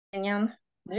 Nu.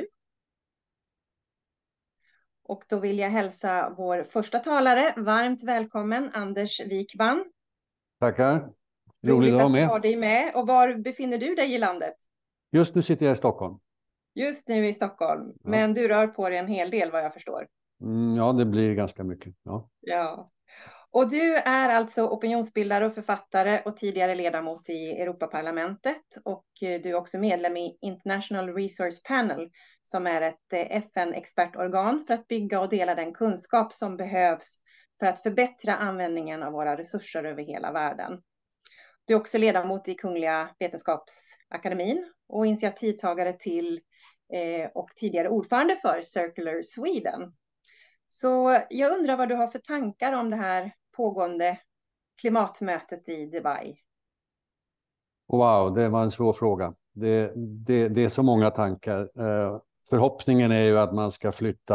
Och då vill jag hälsa vår första talare varmt välkommen, Anders Wijkman. Tackar. Roligt Roligt att att ha vara med. dig med. Och var befinner du dig i landet? Just nu sitter jag i Stockholm. Just nu i Stockholm. Ja, Men du rör på dig en hel del vad jag förstår. ja, det blir ganska mycket. Ja. Ja. Och du är alltså opinionsbildare och författare och tidigare ledamot i Europaparlamentet. Och du är också medlem i International Resource Panel som är ett FN-expertorgan för att bygga och dela den kunskap som behövs för att förbättra användningen av våra resurser över hela världen. Du är också ledamot i Kungliga Vetenskapsakademin och initiativtagare till och tidigare ordförande för Circular Sweden. Så jag undrar vad du har för tankar om det här pågående klimatmötet i Dubai. Wow, det var en svår fråga. Det är så många tankar. Förhoppningen är ju att man ska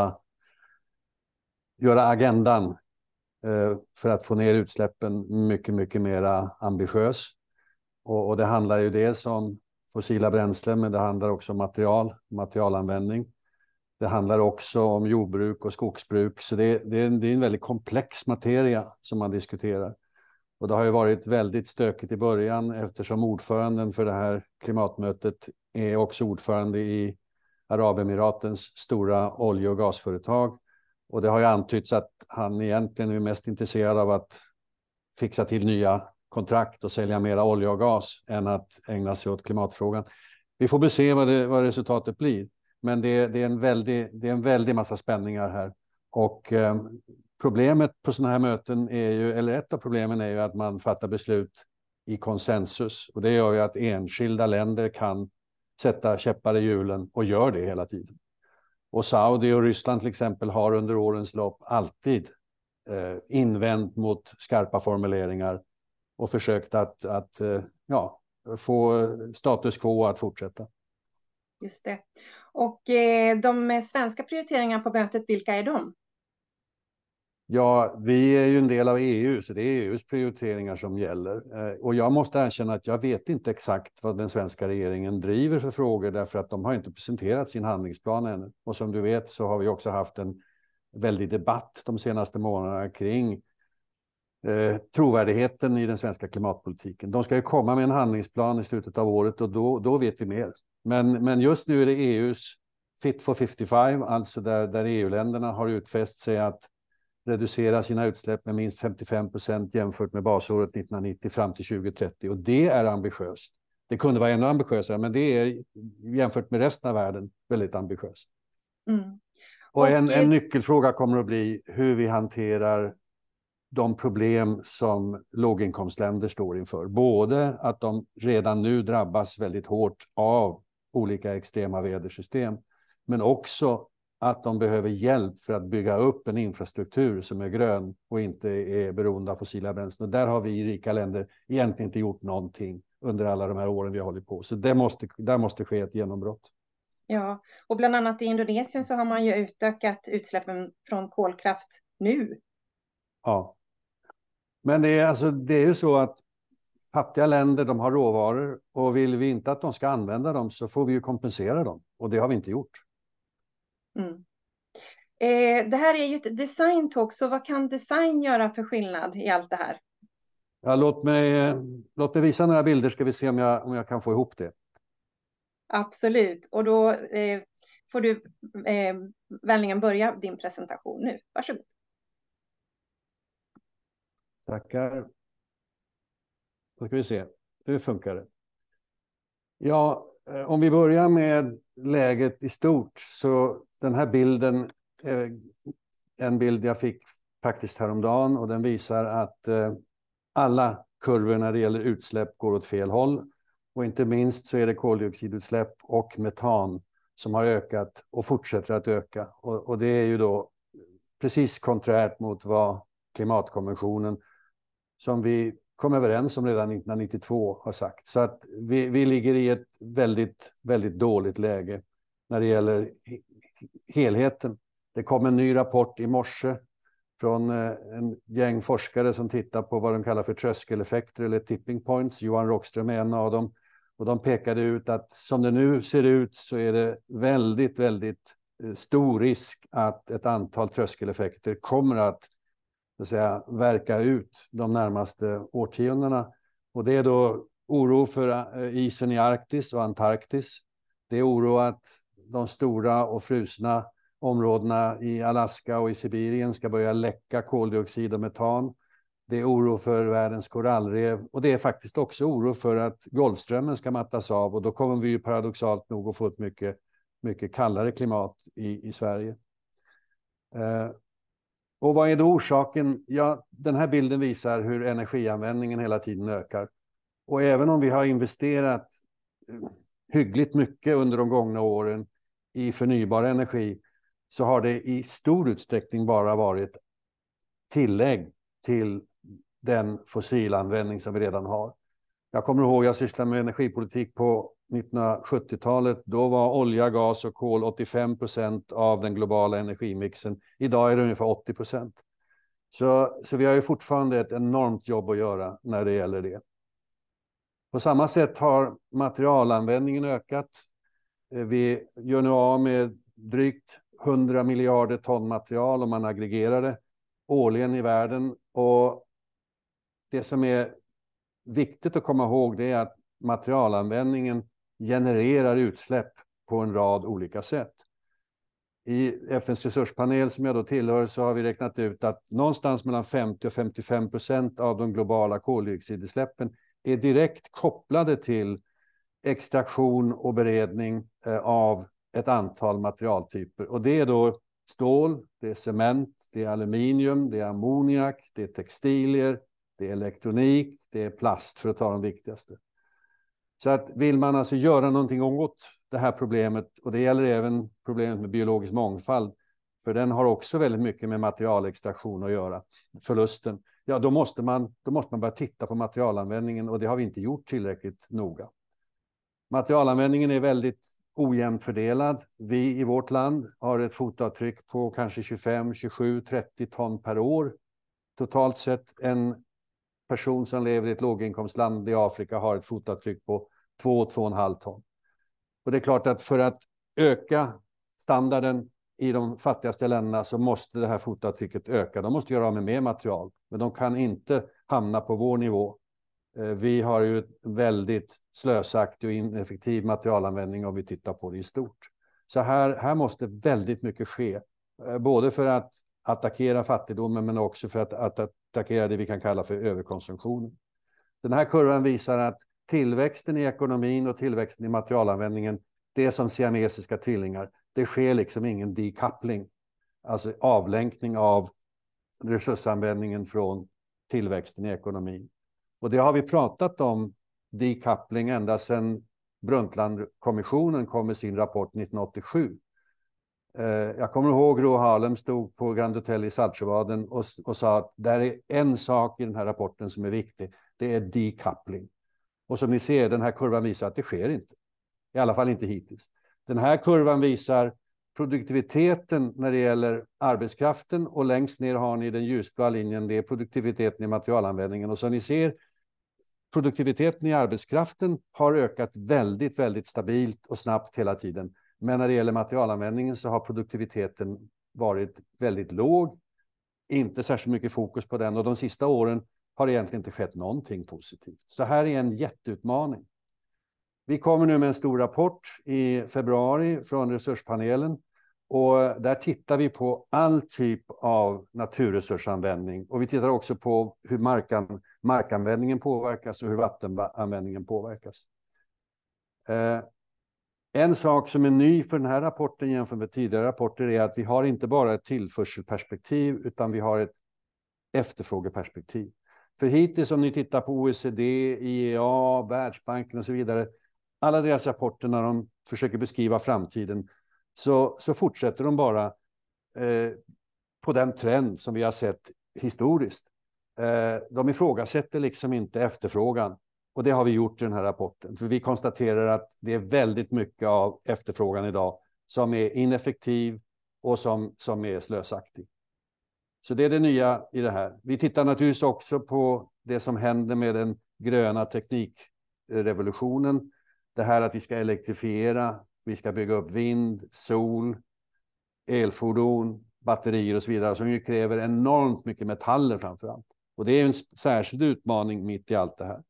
göra agendan för att få ner utsläppen mycket mera ambitiös. Och det handlar ju dels om fossila bränslen, men det handlar också om materialanvändning. Det handlar också om jordbruk och skogsbruk. Så det är en väldigt komplex materia som man diskuterar. Och det har ju varit väldigt stökigt i början eftersom ordföranden för det här klimatmötet är också ordförande i Arabemiratens stora olje- och gasföretag. Och det har ju antytts att han egentligen är mest intresserad av att fixa till nya kontrakt och sälja mera olja och gas än att ägna sig åt klimatfrågan. Vi får se vad resultatet blir. Men det är en väldig massa spänningar här. Och problemet på sådana här möten är ju, eller ett av problemen är ju att man fattar beslut i konsensus. Och det gör ju att enskilda länder kan sätta käppar i hjulen och gör det hela tiden. Och Saudi och Ryssland till exempel har under årens lopp alltid invänt mot skarpa formuleringar och försökt att få status quo att fortsätta. Just det. Och de svenska prioriteringarna på mötet, vilka är de? Ja, vi är ju en del av EU, så det är EUs prioriteringar som gäller. Och jag måste erkänna att jag vet inte exakt vad den svenska regeringen driver för frågor, därför att de har inte presenterat sin handlingsplan ännu. Och som du vet så har vi också haft en väldig debatt de senaste månaderna kring trovärdigheten i den svenska klimatpolitiken. De ska ju komma med en handlingsplan i slutet av året och då vet vi mer. Men just nu är det EUs Fit for 55, alltså där EU-länderna har utfäst sig att reducera sina utsläpp med minst 55% jämfört med basåret 1990 fram till 2030. Och det är ambitiöst. Det kunde vara ännu ambitiösare, men det är jämfört med resten av världen väldigt ambitiöst. Mm. Och en nyckelfråga kommer att bli hur vi hanterar de problem som låginkomstländer står inför. Både att de redan nu drabbas väldigt hårt av olika extrema vädersystem, men också att de behöver hjälp för att bygga upp en infrastruktur som är grön och inte är beroende av fossila bränslen. Och där har vi i rika länder egentligen inte gjort någonting under alla de här åren vi har hållit på. Så där måste ske ett genombrott. Ja, och bland annat i Indonesien så har man ju utökat utsläppen från kolkraft nu. Ja. Men det är ju så att fattiga länder, de har råvaror, och vill vi inte att de ska använda dem så får vi ju kompensera dem. Och det har vi inte gjort. Mm. Det här är ju ett design talk, så vad kan design göra för skillnad i allt det här? Ja, låt mig visa några bilder, ska vi se om jag kan få ihop det. Absolut, och då får du vänligen börja din presentation nu. Varsågod. Tackar. Då ska vi se, hur funkar det? Ja, om vi börjar med läget i stort, så den här bilden är en bild jag fick faktiskt häromdagen, och den visar att alla kurvor när det gäller utsläpp går åt fel håll. Och inte minst så är det koldioxidutsläpp och metan som har ökat och fortsätter att öka. Och det är ju då precis konträrt mot vad klimatkonventionen, som vi kom överens om redan 1992, har sagt. Så att vi ligger i ett väldigt dåligt läge när det gäller helheten. Det kom en ny rapport i morse från en gäng forskare som tittar på vad de kallar för tröskeleffekter eller tipping points. Johan Rockström är en av dem. Och de pekade ut att som det nu ser ut så är det väldigt, väldigt stor risk att ett antal tröskeleffekter kommer att, så att säga, verka ut de närmaste årtiondena. Och det är då oro för isen i Arktis och Antarktis. Det är oro att de stora och frusna områdena i Alaska och i Sibirien ska börja läcka koldioxid och metan. Det är oro för världens korallrev och det är faktiskt också oro för att Golfströmmen ska mattas av och då kommer vi ju paradoxalt nog att få ett mycket kallare klimat i Sverige. Och vad är då orsaken? Ja, den här bilden visar hur energianvändningen hela tiden ökar. Och även om vi har investerat hyggligt mycket under de gångna åren i förnybar energi så har det i stor utsträckning bara varit tillägg till den fossilanvändning som vi redan har. Jag kommer ihåg, jag sysslade med energipolitik på 1970-talet. Då var olja, gas och kol 85% av den globala energimixen. Idag är det ungefär 80%. Så vi har ju fortfarande ett enormt jobb att göra när det gäller det. På samma sätt har materialanvändningen ökat. Vi gör nu av med drygt 100 miljarder ton material om man aggregerar det årligen i världen. Och det som är viktigt att komma ihåg det är att materialanvändningen genererar utsläpp på en rad olika sätt. I FNs resurspanel som jag då tillhör så har vi räknat ut att någonstans mellan 50 och 55% av de globala koldioxidutsläppen är direkt kopplade till extraktion och beredning av ett antal materialtyper. Och det är då stål, det är cement, det är aluminium, det är ammoniak, det är textilier, det är elektronik, det är plast för att ta de viktigaste. Så att vill man alltså göra någonting åt det här problemet, och det gäller även problemet med biologisk mångfald, för den har också väldigt mycket med materialextraktion att göra, förlusten, ja då måste man börja titta på materialanvändningen och det har vi inte gjort tillräckligt noga. Materialanvändningen är väldigt ojämnt fördelad. Vi i vårt land har ett fotavtryck på kanske 25, 27, 30 ton per år. Totalt sett en person som lever i ett låginkomstland i Afrika har ett fotavtryck på 2-2,5 ton. Och det är klart att för att öka standarden i de fattigaste länderna så måste det här fotavtrycket öka. De måste göra av med mer material, men de kan inte hamna på vår nivå. Vi har ju väldigt slösaktig och ineffektiv materialanvändning om vi tittar på det i stort. Så här måste väldigt mycket ske, både för att attackera fattigdomen men också för att attackera det vi kan kalla för överkonsumtionen. Den här kurvan visar att tillväxten i ekonomin och tillväxten i materialanvändningen, det är som siamesiska tvillingar. Det sker liksom ingen decoupling, alltså avlänkning av resursanvändningen från tillväxten i ekonomin. Och det har vi pratat om decoupling ända sedan Brundtlandkommissionen kom med sin rapport 1987. Jag kommer ihåg Gro Harlem stod på Grand Hotel i Saltsjöbaden och sa att där är en sak i den här rapporten som är viktig. Det är decoupling. Och som ni ser, den här kurvan visar att det sker inte. I alla fall inte hittills. Den här kurvan visar produktiviteten när det gäller arbetskraften och längst ner har ni den ljusblå linjen, det är produktiviteten i materialanvändningen. Och som ni ser, produktiviteten i arbetskraften har ökat väldigt, väldigt stabilt och snabbt hela tiden. Men när det gäller materialanvändningen så har produktiviteten varit väldigt låg. Inte särskilt mycket fokus på den och de sista åren har egentligen inte skett någonting positivt. Så här är en jätteutmaning. Vi kommer nu med en stor rapport i februari från resurspanelen och där tittar vi på all typ av naturresursanvändning och vi tittar också på hur markanvändningen påverkas och hur vattenanvändningen påverkas. En sak som är ny för den här rapporten jämfört med tidigare rapporter är att vi har inte bara ett tillförselperspektiv utan vi har ett efterfrågeperspektiv. För hittills om ni tittar på OECD, IEA, Världsbanken och så vidare, alla deras rapporter när de försöker beskriva framtiden så fortsätter de bara på den trend som vi har sett historiskt. De ifrågasätter liksom inte efterfrågan. Och det har vi gjort i den här rapporten. För vi konstaterar att det är väldigt mycket av efterfrågan idag som är ineffektiv och som är slösaktig. Så det är det nya i det här. Vi tittar naturligtvis också på det som händer med den gröna teknikrevolutionen. Det här att vi ska elektrifiera, vi ska bygga upp vind, sol, elfordon, batterier och så vidare, som ju kräver enormt mycket metaller framför allt. Och det är en särskild utmaning mitt i allt det här.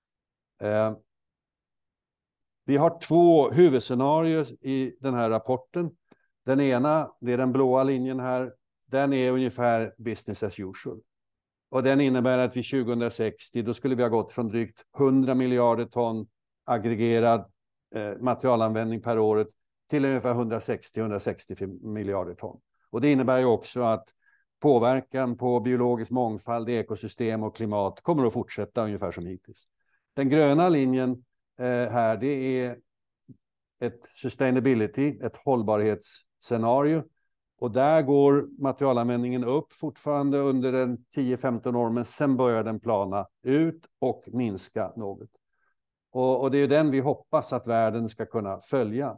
Vi har 2 huvudscenarier i den här rapporten. Den ena, det är den blåa linjen här, den är ungefär business as usual. Och den innebär att vi 2060, då skulle vi ha gått från drygt 100 miljarder ton aggregerad materialanvändning per året till ungefär 160-165 miljarder ton. Och det innebär ju också att påverkan på biologisk mångfald, ekosystem och klimat kommer att fortsätta ungefär som hittills. Den gröna linjen här, det är ett sustainability, ett hållbarhetsscenario. Och där går materialanvändningen upp fortfarande under en 10-15 år, men sen börjar den plana ut och minska något. Och det är den vi hoppas att världen ska kunna följa.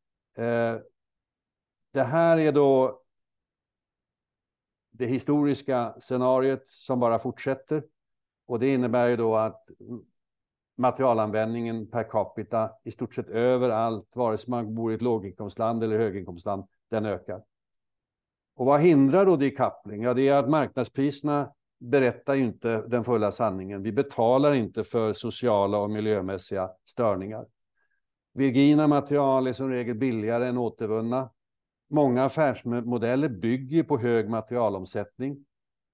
Det här är då det historiska scenariot som bara fortsätter. Och det innebär ju då att materialanvändningen per capita i stort sett överallt, vare sig man bor i ett låginkomstland eller höginkomstland, den ökar. Och vad hindrar då decoupling? Ja, det är att marknadspriserna berättar inte den fulla sanningen. Vi betalar inte för sociala och miljömässiga störningar. Virgina material är som regel billigare än återvunna. Många affärsmodeller bygger på hög materialomsättning.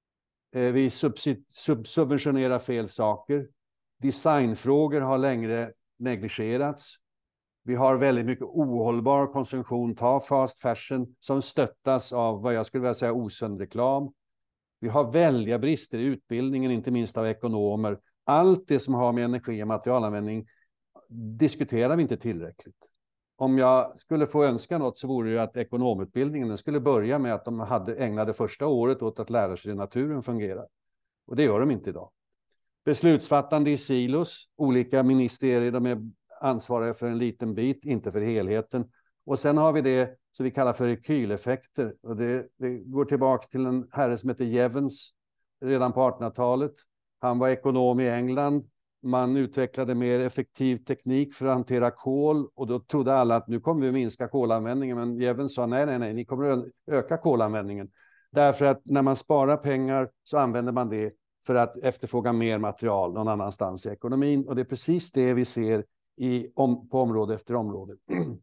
Vi subventionerar fel saker. Designfrågor har längre negligerats. Vi har väldigt mycket ohållbar konsumtion, ta fast fashion, som stöttas av vad jag skulle vilja säga osund reklam. Vi har väldiga brister i utbildningen, inte minst av ekonomer. Allt det som har med energi och materialanvändning diskuterar vi inte tillräckligt. Om jag skulle få önska något så vore det att ekonomutbildningen skulle börja med att de ägnade första året åt att lära sig hur naturen fungerar. Och det gör de inte idag. Beslutsfattande i silos, olika ministerier, de är ansvariga för en liten bit, inte för helheten. Och sen har vi det som vi kallar för rekyleffekter. Och det går tillbaka till en herre som heter Jevons redan på 1800-talet. Han var ekonom i England. Man utvecklade mer effektiv teknik för att hantera kol. Och då trodde alla att nu kommer vi minska kolanvändningen. Men Jevons sa nej, ni kommer att öka kolanvändningen. Därför att när man sparar pengar så använder man det för att efterfråga mer material någon annanstans i ekonomin. Och det är precis det vi ser på område efter område.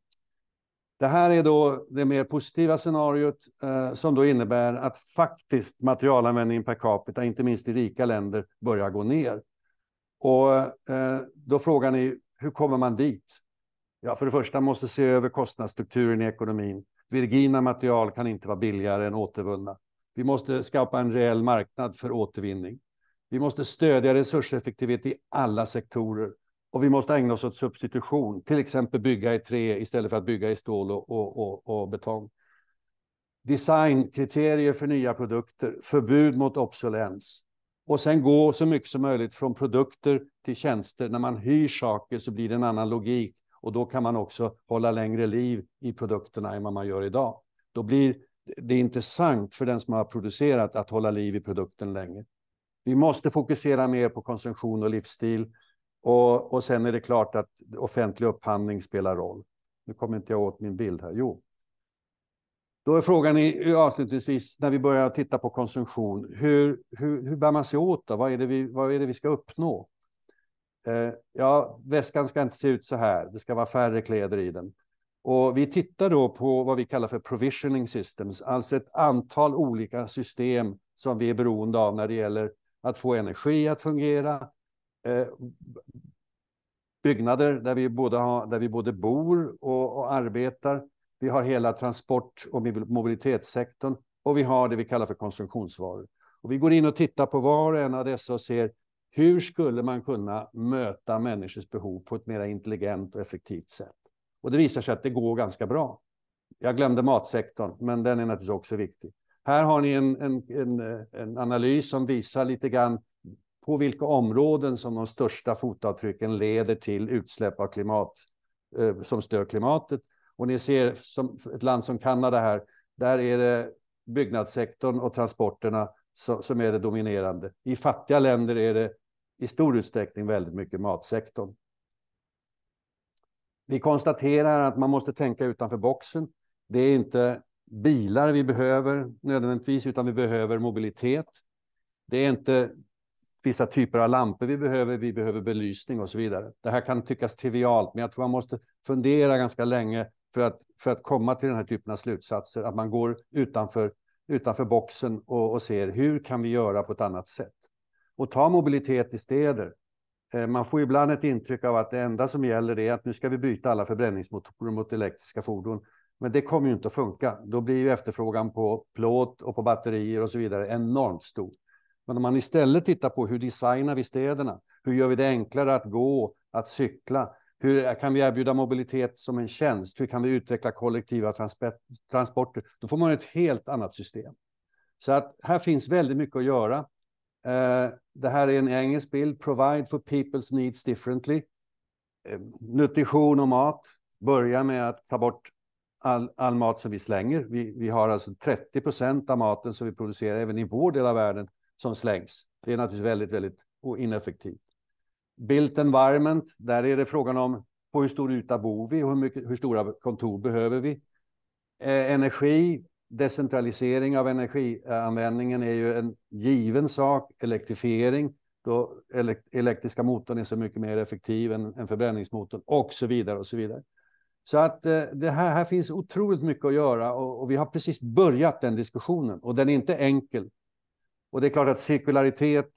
Det här är då det mer positiva scenariot som då innebär att faktiskt materialanvändningen per capita, inte minst i rika länder, börjar gå ner. Och då frågar ni, hur kommer man dit? Ja, för det första måste se över kostnadsstrukturen i ekonomin. Virgina material kan inte vara billigare än återvunna. Vi måste skapa en reell marknad för återvinning. Vi måste stödja resurseffektivitet i alla sektorer. Och vi måste ägna oss åt substitution. Till exempel bygga i trä istället för att bygga i stål och betong. Designkriterier för nya produkter. Förbud mot obsolens. Och sen gå så mycket som möjligt från produkter till tjänster. När man hyr saker så blir det en annan logik. Och då kan man också hålla längre liv i produkterna än vad man gör idag. Då blir det intressant för den som har producerat att hålla liv i produkten länge. Vi måste fokusera mer på konsumtion och livsstil. Och sen är det klart att offentlig upphandling spelar roll. Nu kommer inte jag åt min bild här. Jo. Då är frågan avslutningsvis, när vi börjar titta på konsumtion, hur bär man sig åt då? Vad är det vi ska uppnå? Ja, väskan ska inte se ut så här. Det ska vara färre kläder i den. Och vi tittar då på vad vi kallar för provisioning systems, alltså ett antal olika system som vi är beroende av när det gäller att få energi att fungera, byggnader där vi både bor och arbetar. Vi har hela transport- och mobilitetssektorn och vi har det vi kallar för konsumtionsvaror. Och vi går in och tittar på var och en av dessa och ser hur skulle man kunna möta människors behov på ett mer intelligent och effektivt sätt. Och det visar sig att det går ganska bra. Jag glömde matsektorn, men den är naturligtvis också viktig. Här har ni en analys som visar lite grann på vilka områden som de största fotavtrycken leder till utsläpp av klimat som stör klimatet. Och ni ser som ett land som Kanada här, där är det byggnadssektorn och transporterna som är det dominerande. I fattiga länder är det i stor utsträckning väldigt mycket matsektorn. Vi konstaterar att man måste tänka utanför boxen. Det är inte bilar vi behöver nödvändigtvis, utan vi behöver mobilitet. Det är inte vissa typer av lampor vi behöver belysning och så vidare. Det här kan tyckas trivialt, men jag tror man måste fundera ganska länge för att komma till den här typen av slutsatser. Att man går utanför boxen och ser hur kan vi göra på ett annat sätt. Och ta mobilitet i städer. Man får ibland ett intryck av att det enda som gäller är att nu ska vi byta alla förbränningsmotorer mot elektriska fordon. Men det kommer ju inte att funka. Då blir ju efterfrågan på plåt och på batterier och så vidare enormt stor. Men om man istället tittar på hur designar vi städerna? Hur gör vi det enklare att gå, att cykla? Hur kan vi erbjuda mobilitet som en tjänst? Hur kan vi utveckla kollektiva transporter? Då får man ett helt annat system. Så att här finns väldigt mycket att göra. Det här är en engelsk bild. Provide for people's needs differently. Nutrition och mat. Börja med att ta bort all mat som vi slänger. Vi har alltså 30% av maten som vi producerar även i vår del av världen som slängs. Det är naturligtvis väldigt, väldigt ineffektivt. Built environment, där är det frågan om på hur stor yta bor vi och hur stora kontor behöver vi. Energi, decentralisering av energianvändningen är ju en given sak. Elektrifiering, då elektriska motorn är så mycket mer effektiv än förbränningsmotorn och så vidare och så vidare. Så att det här finns otroligt mycket att göra och vi har precis börjat den diskussionen och den är inte enkel. Och det är klart att cirkularitet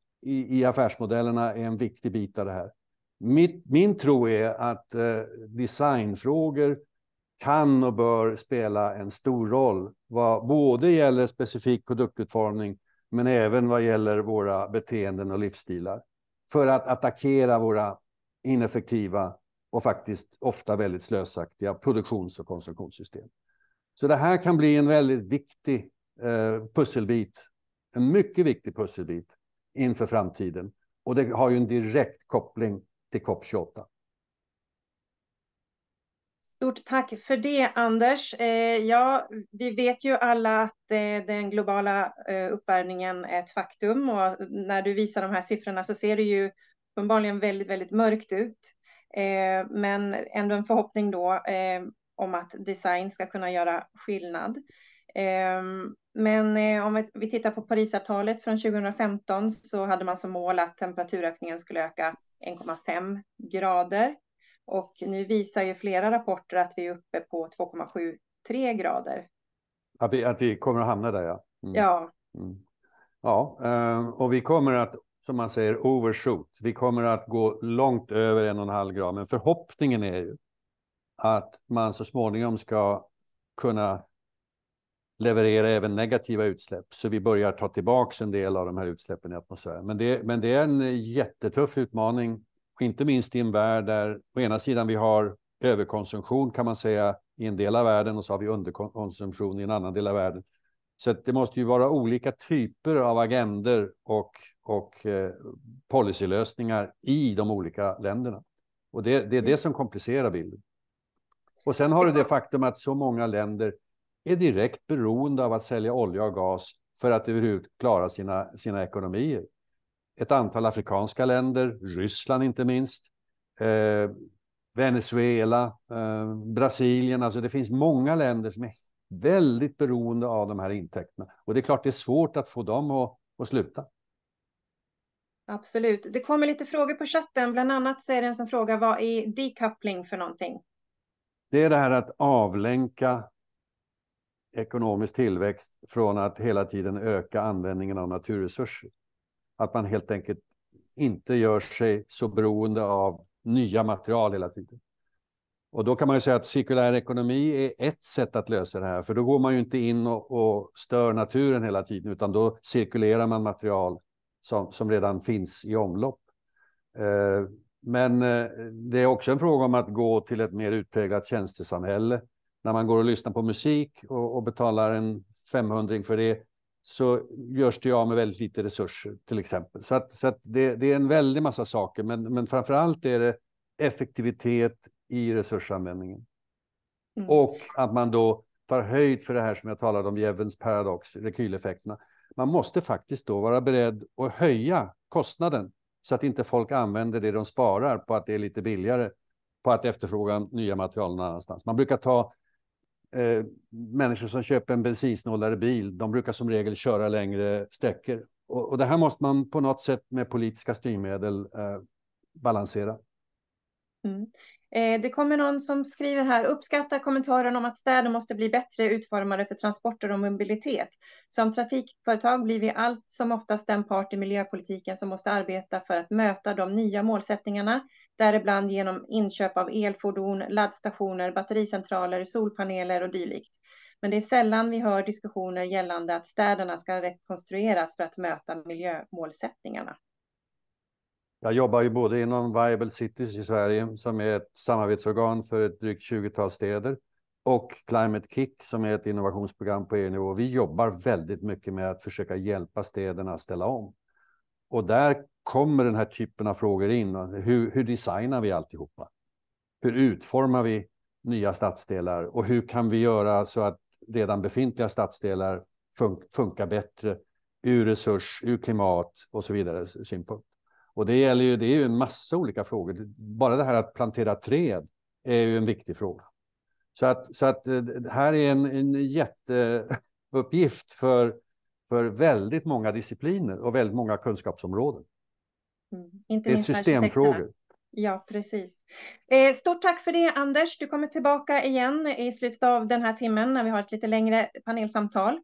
i affärsmodellerna är en viktig bit av det här. Min tro är att designfrågor kan och bör spela en stor roll vad både gäller specifik produktutformning men även vad gäller våra beteenden och livsstilar. För att attackera våra ineffektiva och faktiskt ofta väldigt slösaktiga produktions- och konsumtionssystem. Så det här kan bli en väldigt viktig pusselbit. En mycket viktig pusselbit inför framtiden. Och det har ju en direkt koppling till COP28. Stort tack för det, Anders. Ja, vi vet ju alla att den globala uppvärmningen är ett faktum. Och när du visar de här siffrorna så ser det ju uppenbarligen väldigt, väldigt mörkt ut. Men ändå en förhoppning då om att design ska kunna göra skillnad. Men om vi tittar på Parisavtalet från 2015 så hade man som mål att temperaturökningen skulle öka 1,5 grader. Och nu visar ju flera rapporter att vi är uppe på 2,73 grader. Att vi kommer att hamna där, ja. Ja. Ja, och vi kommer att, som man säger, overshoot. Vi kommer att gå långt över 1,5 grad. Men förhoppningen är ju att man så småningom ska kunna leverera även negativa utsläpp. Så vi börjar ta tillbaka en del av de här utsläppen i atmosfären. Men det är en jättetuff utmaning. Inte minst i en värld där å ena sidan vi har överkonsumtion kan man säga i en del av världen och så har vi underkonsumtion i en annan del av världen. Så det måste ju vara olika typer av agender och policylösningar i de olika länderna. Och det är det som komplicerar bilden. Och sen har du det faktum att så många länder är direkt beroende av att sälja olja och gas för att överhuvudtaget klara sina ekonomier. Ett antal afrikanska länder, Ryssland inte minst, Venezuela, Brasilien. Alltså det finns många länder som är väldigt beroende av de här intäkterna. Och det är klart det är svårt att få dem att sluta. Absolut. Det kommer lite frågor på chatten. Bland annat så är det en som frågar, vad är decoupling för någonting? Det är det här att avlänka ekonomisk tillväxt från att hela tiden öka användningen av naturresurser. Att man helt enkelt inte gör sig så beroende av nya material hela tiden. Och då kan man ju säga att cirkulär ekonomi är ett sätt att lösa det här. För då går man ju inte in och stör naturen hela tiden, utan då cirkulerar man material som redan finns i omlopp. Men det är också en fråga om att gå till ett mer utpräglat tjänstesamhälle. När man går och lyssnar på musik och betalar en 500 för det, så görs det av med väldigt lite resurser till exempel. Så att det är en väldig massa saker, men framförallt är det effektivitet i resursanvändningen. Och att man då tar höjd för det här som jag talade om, Jevons paradox, rekyleffekterna. Man måste faktiskt då vara beredd att höja kostnaden så att inte folk använder det de sparar på att det är lite billigare på att efterfråga nya material någon annanstans. Man brukar ta människor som köper en bensinsnålare bil, de brukar som regel köra längre sträckor. Och det här måste man på något sätt med politiska styrmedel balansera. Mm. Det kommer någon som skriver här, uppskattar kommentaren om att städer måste bli bättre utformade för transporter och mobilitet. Som trafikföretag blir vi allt som oftast den part i miljöpolitiken som måste arbeta för att möta de nya målsättningarna, däribland genom inköp av elfordon, laddstationer, battericentraler, solpaneler och dylikt. Men det är sällan vi hör diskussioner gällande att städerna ska rekonstrueras för att möta miljömålsättningarna. Jag jobbar ju både inom Viable Cities i Sverige, som är ett samarbetsorgan för ett drygt 20-tal städer, och Climate Kick, som är ett innovationsprogram på EU-nivå. Vi jobbar väldigt mycket med att försöka hjälpa städerna att ställa om. Och där kommer den här typen av frågor in. Hur designar vi alltihopa? Hur utformar vi nya stadsdelar? Och hur kan vi göra så att redan befintliga stadsdelar funkar bättre ur resurs, ur klimat och så vidare synpunkt? Och det är ju en massa olika frågor. Bara det här att plantera träd är ju en viktig fråga. Så att här är en jätteuppgift för väldigt många discipliner och väldigt många kunskapsområden. Inte det är systemfrågor. Ja, precis. Stort tack för det, Anders. Du kommer tillbaka igen i slutet av den här timmen när vi har ett lite längre panelsamtal.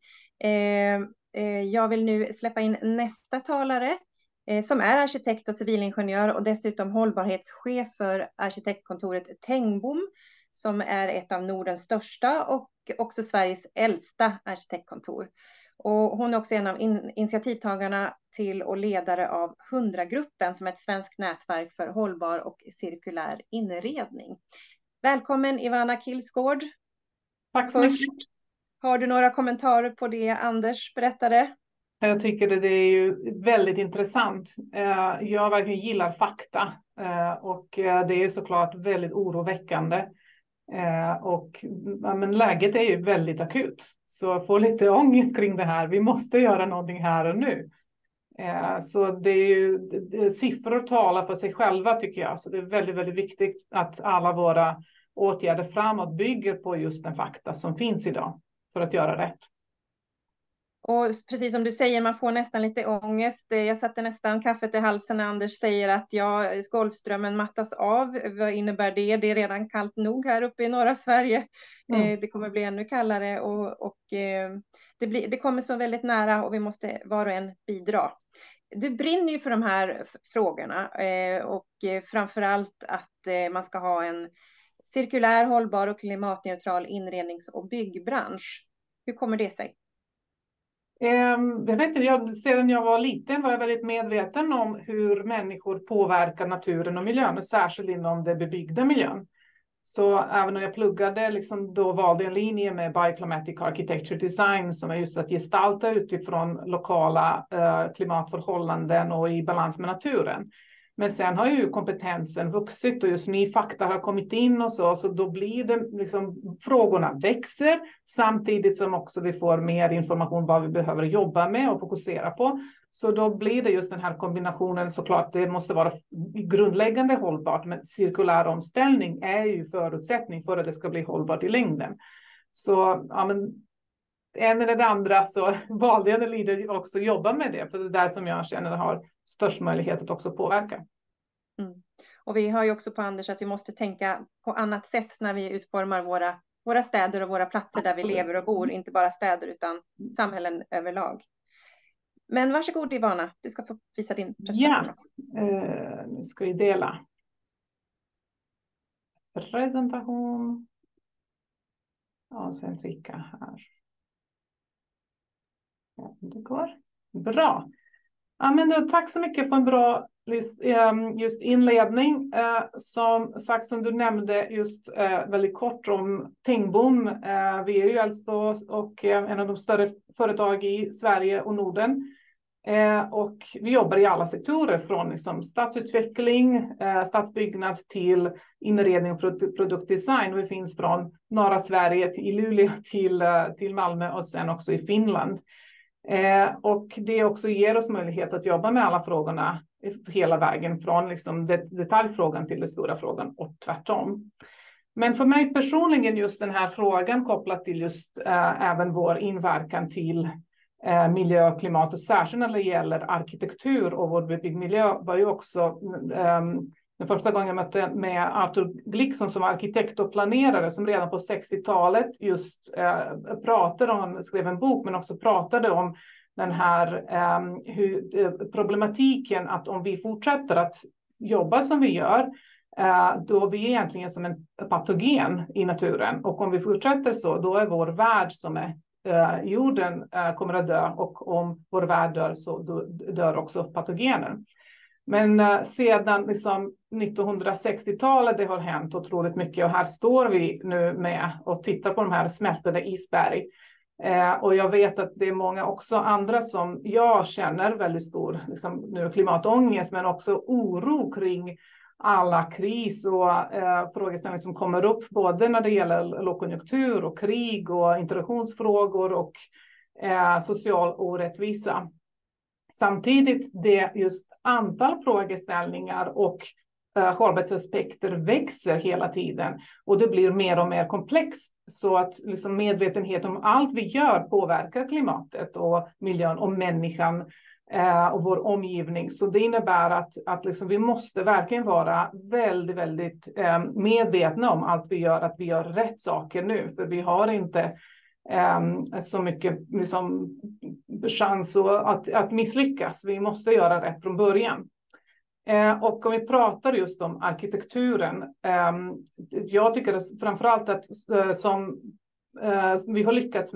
Jag vill nu släppa in nästa talare som är arkitekt och civilingenjör och dessutom hållbarhetschef för arkitektkontoret Tengbom, som är ett av Nordens största och också Sveriges äldsta arkitektkontor. Och hon är också en av initiativtagarna till och ledare av 100-gruppen, som är ett svenskt nätverk för hållbar och cirkulär inredning. Välkommen Ivana Kilsgård. Tack så mycket. Har du några kommentarer på det Anders berättade? Jag tycker det är ju väldigt intressant. Jag verkligen gillar fakta och det är såklart väldigt oroväckande. Men läget är ju väldigt akut. Så jag får lite ångest kring det här. Vi måste göra någonting här och nu. Så det är ju siffror talar för sig själva tycker jag. Så det är väldigt, väldigt viktigt att alla våra åtgärder framåt bygger på just den fakta som finns idag för att göra rätt. Och precis som du säger, man får nästan lite ångest. Jag satte nästan kaffet i halsen när Anders säger att Golfströmmen mattas av. Vad innebär det? Det är redan kallt nog här uppe i norra Sverige. Det kommer bli ännu kallare och det kommer så väldigt nära och vi måste var och en bidra. Du brinner ju för de här frågorna och framförallt att man ska ha en cirkulär, hållbar och klimatneutral inrednings- och byggbransch. Hur kommer det sig? Jag vet inte, sedan jag var liten var jag väldigt medveten om hur människor påverkar naturen och miljön, och särskilt inom den bebyggda miljön. Så även när jag pluggade, då valde jag en linje med Bioclimatic Architecture Design, som är just att gestalta utifrån lokala klimatförhållanden och i balans med naturen. Men sen har ju kompetensen vuxit och just ny fakta har kommit in och så då blir det frågorna växer samtidigt som också vi får mer information vad vi behöver jobba med och fokusera på. Så då blir det just den här kombinationen, såklart det måste vara grundläggande hållbart, men cirkulär omställning är ju förutsättning för att det ska bli hållbart i längden. Så ja, men en eller det andra så valde jag det också jobba med det, för det är där som jag känner har störst möjlighet att också påverka. Och vi har ju också på Anders att vi måste tänka på annat sätt när vi utformar våra städer och våra platser. Absolut. Där vi lever och bor, inte bara städer utan samhällen överlag. Men varsågod Ivana, du ska få visa din presentation också. Nu ska vi dela. Presentation. Och sen trycka här. Ja, det går. Bra. Ja, men då, tack så mycket för en bra just inledning. Som sagt, som du nämnde just väldigt kort om Tengbom. Vi är ju äldst och en av de större företag i Sverige och Norden. Och vi jobbar i alla sektorer från stadsutveckling, stadsbyggnad till inredning och produktdesign. Och vi finns från norra Sverige i Luleå till Malmö och sen också i Finland. Och det också ger oss möjlighet att jobba med alla frågorna hela vägen från liksom detaljfrågan till den stora frågan och tvärtom. Men för mig personligen just den här frågan kopplat till just även vår inverkan till miljö och klimat, och särskilt när det gäller arkitektur och vår bebyggd miljö, var ju också den första gången jag mötte med Arthur Glickson som var arkitekt och planerare, som redan på 60-talet just pratade om, skrev en bok, men också pratade om den här problematiken att om vi fortsätter att jobba som vi gör, då är vi egentligen som en patogen i naturen. Och om vi fortsätter så, då är vår värld som är jorden kommer att dö, och om vår värld dör så dör också patogenen. Men sedan liksom 1960-talet det har hänt otroligt mycket, och här står vi nu med och tittar på de här smältade isberg. Och jag vet att det är många också andra som jag känner väldigt stor liksom, nu klimatångest, men också oro kring alla kris och frågeställningar som kommer upp, både när det gäller lågkonjunktur och krig och integrationsfrågor och social orättvisa. Samtidigt det just antal frågeställningar och hållbarhetsaspekter växer hela tiden, och det blir mer och mer komplext, så att liksom medvetenhet om allt vi gör påverkar klimatet och miljön och människan och vår omgivning. Så det innebär att liksom vi måste verkligen vara väldigt, väldigt medvetna om allt vi gör, att vi gör rätt saker nu, för vi har inte så mycket liksom, chans att misslyckas. Vi måste göra rätt från början. Och om vi pratar just om arkitekturen, jag tycker att framförallt att som vi har lyckats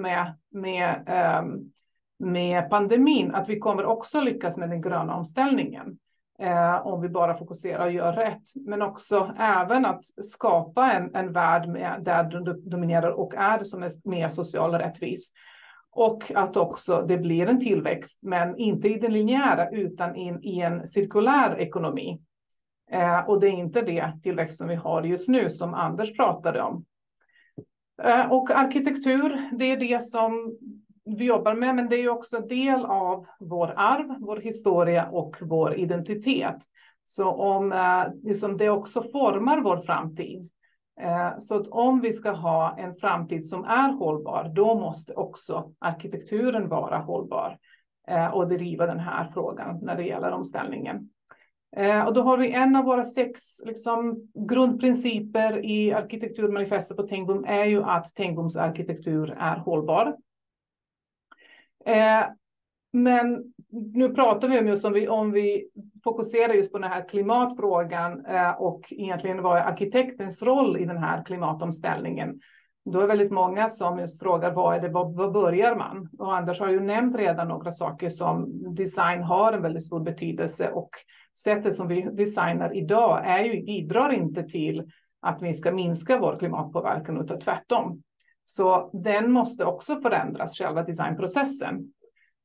med pandemin, att vi kommer också lyckas med den gröna omställningen. Om vi bara fokuserar och gör rätt. Men också även att skapa en värld där du dominerar och är som är mer social och rättvis. Och att också det blir en tillväxt, men inte i den linjära utan i en cirkulär ekonomi. Och det är inte det tillväxt som vi har just nu som Anders pratade om. Och arkitektur, det är det som vi jobbar med, men det är också en del av vår arv, vår historia och vår identitet. Så om liksom det också formar vår framtid. Så att om vi ska ha en framtid som är hållbar, då måste också arkitekturen vara hållbar och driva den här frågan när det gäller omställningen. Och då har vi en av våra 6 liksom, grundprinciper i arkitekturmanifestet på Tengbom är ju att Tengboms arkitektur är hållbar. Men nu pratar vi om just om vi fokuserar just på den här klimatfrågan och egentligen vad är arkitektens roll i den här klimatomställningen. Då är väldigt många som just frågar vad börjar man? Och Anders har ju nämnt redan några saker som design har en väldigt stor betydelse, och sättet som vi designar idag bidrar inte till att vi ska minska vår klimatpåverkan, utan tvärtom. Så den måste också förändras, själva designprocessen.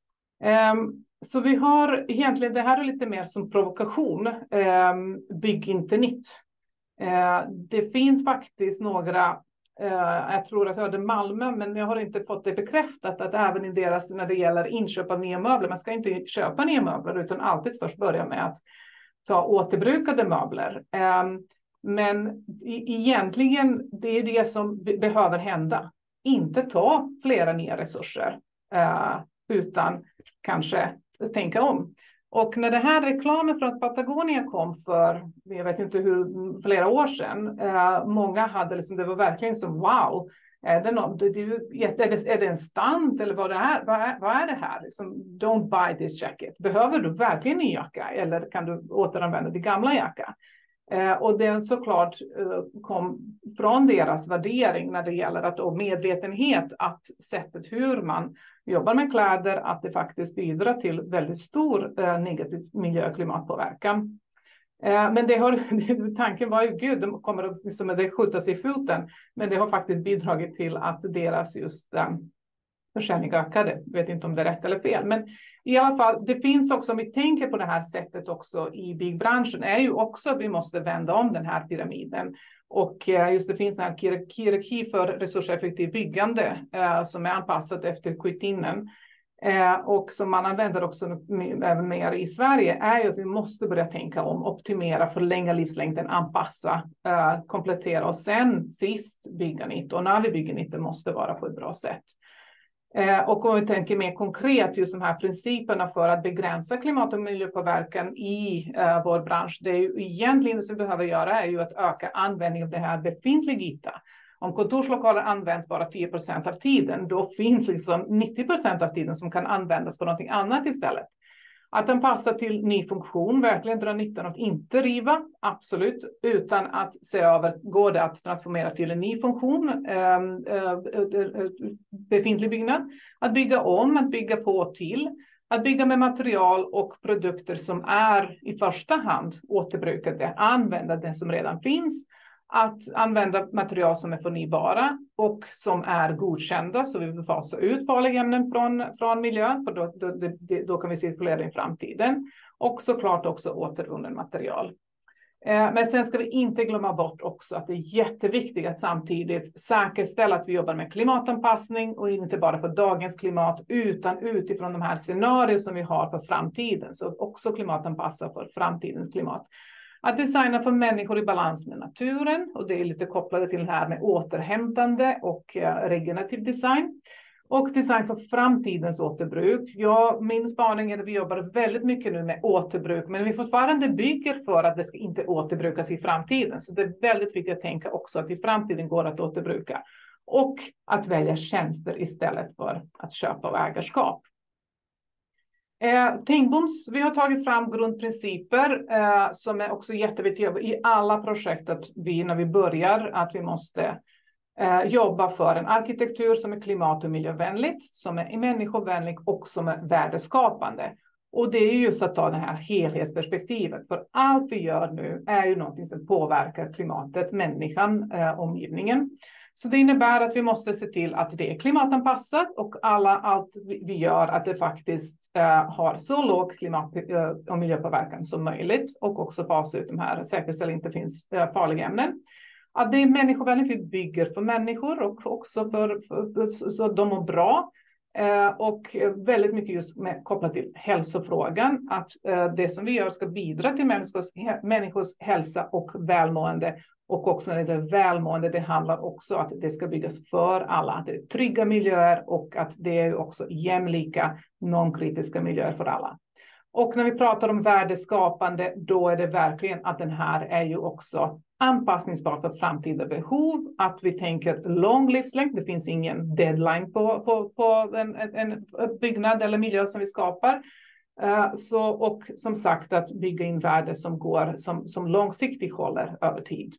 Så vi har egentligen, det här är lite mer som provokation, bygg inte nytt. Det finns faktiskt några, jag tror att jag hörde Malmö, men jag har inte fått det bekräftat, att även i deras, när det gäller inköp av nya möbler, man ska inte köpa nya möbler utan alltid först börja med att ta återbrukade möbler. Men egentligen det är det som behöver hända. Inte ta flera nya resurser utan kanske tänka om. Och när det här reklamen från Patagonia kom för, jag vet inte hur, flera år sedan, många hade liksom, det var verkligen som wow, är det en stand eller vad är det här? Liksom, don't buy this jacket. Behöver du verkligen en jacka eller kan du återanvända din gamla jacka? Och den såklart kom från deras värdering när det gäller att medvetenhet att sättet hur man jobbar med kläder, att det faktiskt bidrar till väldigt stor negativ miljö- och klimatpåverkan. Men tanken var ju gud, de kommer att liksom, det skjuta sig i foten, men det har faktiskt bidragit till att deras just försäljning ökade. Jag vet inte om det är rätt eller fel, men i alla fall, det finns också, om vi tänker på det här sättet också i byggbranschen, är ju också att vi måste vända om den här pyramiden. Och just det finns en här hierarki för resurseffektivt byggande som är anpassat efter Kuitinen. Och som man använder också även mer i Sverige är ju att vi måste börja tänka om, optimera, förlänga livslängden, anpassa, komplettera och sen sist bygga nytt. Och när vi bygger nytt det måste vara på ett bra sätt. Och om vi tänker mer konkret just de här principerna för att begränsa klimat- och miljöpåverkan i vår bransch. Det är ju egentligen det som vi behöver göra är ju att öka användningen av det här befintliga yta. Om kontorslokaler används bara 10% av tiden, då finns liksom 90% av tiden som kan användas för någonting annat istället. Att den passar till ny funktion, verkligen dra nyttan och inte riva, absolut, utan att se över, går det att transformera till en ny funktion, befintlig byggnad, att bygga om, att bygga på till, att bygga med material och produkter som är i första hand återbrukade, använda det som redan finns, att använda material som är förnybara och som är godkända så vi vill fasa ut farliga ämnen från miljön för då kan vi cirkulera i framtiden och såklart också återvunnen material. Men sen ska vi inte glömma bort också att det är jätteviktigt att samtidigt säkerställa att vi jobbar med klimatanpassning och inte bara för dagens klimat utan utifrån de här scenarier som vi har för framtiden så också klimatanpassa för framtidens klimat. Att designa för människor i balans med naturen och det är lite kopplat till det här med återhämtande och regenerativ design. Och design för framtidens återbruk. Ja, min spaning är att vi jobbar väldigt mycket nu med återbruk men vi fortfarande bygger för att det ska inte återbrukas i framtiden. Så det är väldigt viktigt att tänka också att i framtiden går att återbruka. Och att välja tjänster istället för att köpa av ägarskap. Tengboms, vi har tagit fram grundprinciper som är också jätteviktiga i alla projekt att vi när vi börjar att vi måste jobba för en arkitektur som är klimat- och miljövänligt, som är människovänlig och som är värdeskapande. Och det är just att ta det här helhetsperspektivet för allt vi gör nu är ju någonting som påverkar klimatet, människan, omgivningen. Så det innebär att vi måste se till att det är klimatanpassat och allt vi gör att det faktiskt har så låg klimat- och miljöpåverkan som möjligt och också fasa ut de här, säkerställa inte finns farliga ämnen. Att det är människovänligt, vi bygger för människor och också så att de mår bra. Och väldigt mycket just kopplat till hälsofrågan. Att det som vi gör ska bidra till människors hälsa och välmående. Och också när det är välmående, det handlar också om att det ska byggas för alla. Att det är trygga miljöer och att det är också jämlika, non-kritiska miljöer för alla. Och när vi pratar om värdeskapande, då är det verkligen att den här är ju också anpassningsbar för framtida behov. Att vi tänker lång livslängd, det finns ingen deadline på en byggnad eller miljö som vi skapar. Och som sagt att bygga in värde som långsiktigt håller över tid.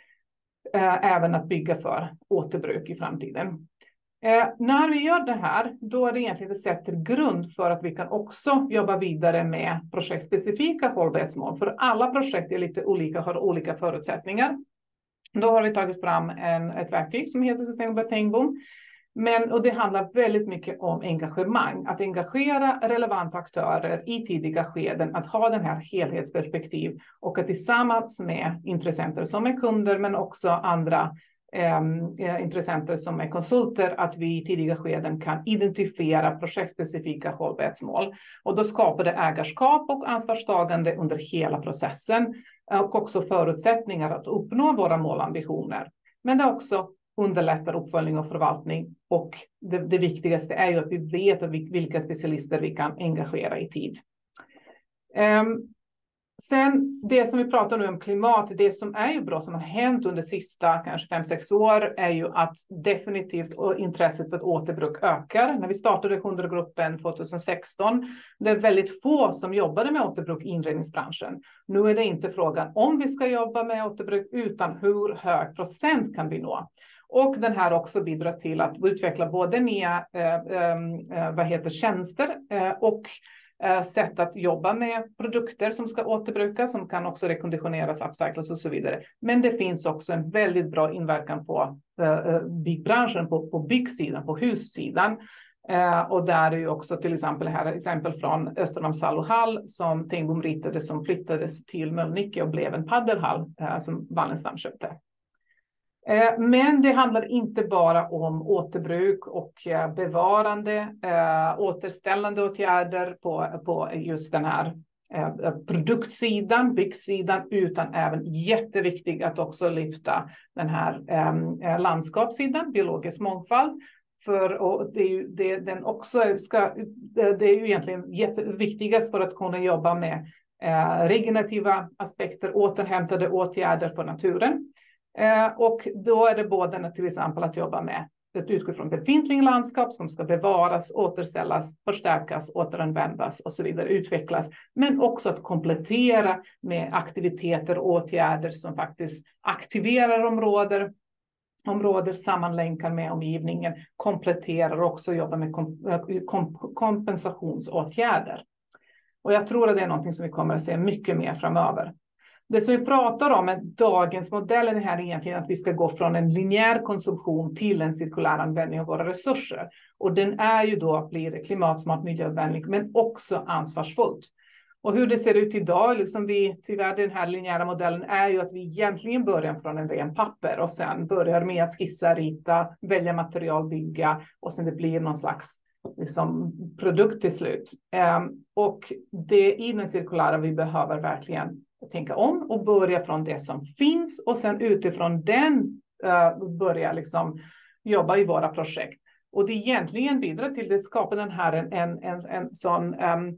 Även att bygga för återbruk i framtiden. När vi gör det här, då är det egentligen ett sätt till grund för att vi kan också jobba vidare med projektspecifika hållbarhetsmål. För alla projekt är lite olika, har olika förutsättningar. Då har vi tagit fram ett verktyg som heter Sustainable Tengbom. Och det handlar väldigt mycket om engagemang. Att engagera relevanta aktörer i tidiga skeden. Att ha den här helhetsperspektiv. Och att tillsammans med intressenter som är kunder men också andra intressenter som är konsulter. Att vi i tidiga skeden kan identifiera projektspecifika hållbarhetsmål. Och då skapar det ägarskap och ansvarstagande under hela processen. Och också förutsättningar att uppnå våra målambitioner. Men det är också underlättar uppföljning och förvaltning och det viktigaste är ju att vi vet vilka specialister vi kan engagera i tid. Sen det som vi pratar nu om klimat, det som är ju bra som har hänt under sista kanske 5-6 år är ju att definitivt intresset för ett återbruk ökar. När vi startade 100-gruppen 2016, det är väldigt få som jobbade med återbruk i inredningsbranschen. Nu är det inte frågan om vi ska jobba med återbruk utan hur hög procent kan vi nå. Och den här också bidrar till att utveckla både nya tjänster och sätt att jobba med produkter som ska återbrukas, som kan också rekonditioneras, upcyclas och så vidare. Men det finns också en väldigt bra inverkan på byggbranschen, på byggsidan, på hussidan. Och där är ju också till exempel från Östermalms hall som Tengbom ritade som flyttades till Mölnlycke och blev en paddelhall som Wallenstam köpte. Men det handlar inte bara om återbruk och bevarande, återställande åtgärder på just den här produktsidan, byggsidan, utan även jätteviktigt att också lyfta den här landskapssidan, biologisk mångfald. Och det är ju egentligen jätteviktigast för att kunna jobba med regenerativa aspekter, återhämtade åtgärder för naturen. Och då är det både till exempel att jobba med att utgå från befintliga landskap som ska bevaras, återställas, förstärkas, återanvändas och så vidare, utvecklas. Men också att komplettera med aktiviteter och åtgärder som faktiskt aktiverar områden sammanlänkar med omgivningen, kompletterar och också jobbar med kompensationsåtgärder. Och jag tror att det är något som vi kommer att se mycket mer framöver. Det som vi pratar om är dagens modellen här egentligen att vi ska gå från en linjär konsumtion till en cirkulär användning av våra resurser. Och den är ju då att bli klimatsmart, miljövänlig men också ansvarsfullt. Och hur det ser ut idag, liksom tyvärr den här linjära modellen är ju att vi egentligen börjar från en ren papper och sen börjar med att skissa, rita, välja material, bygga och sen det blir någon slags liksom, produkt till slut. Och det i den cirkulära vi behöver verkligen tänka om och börja från det som finns och sen utifrån den börja liksom jobba i våra projekt. Och det egentligen bidrar till att skapa den här en sån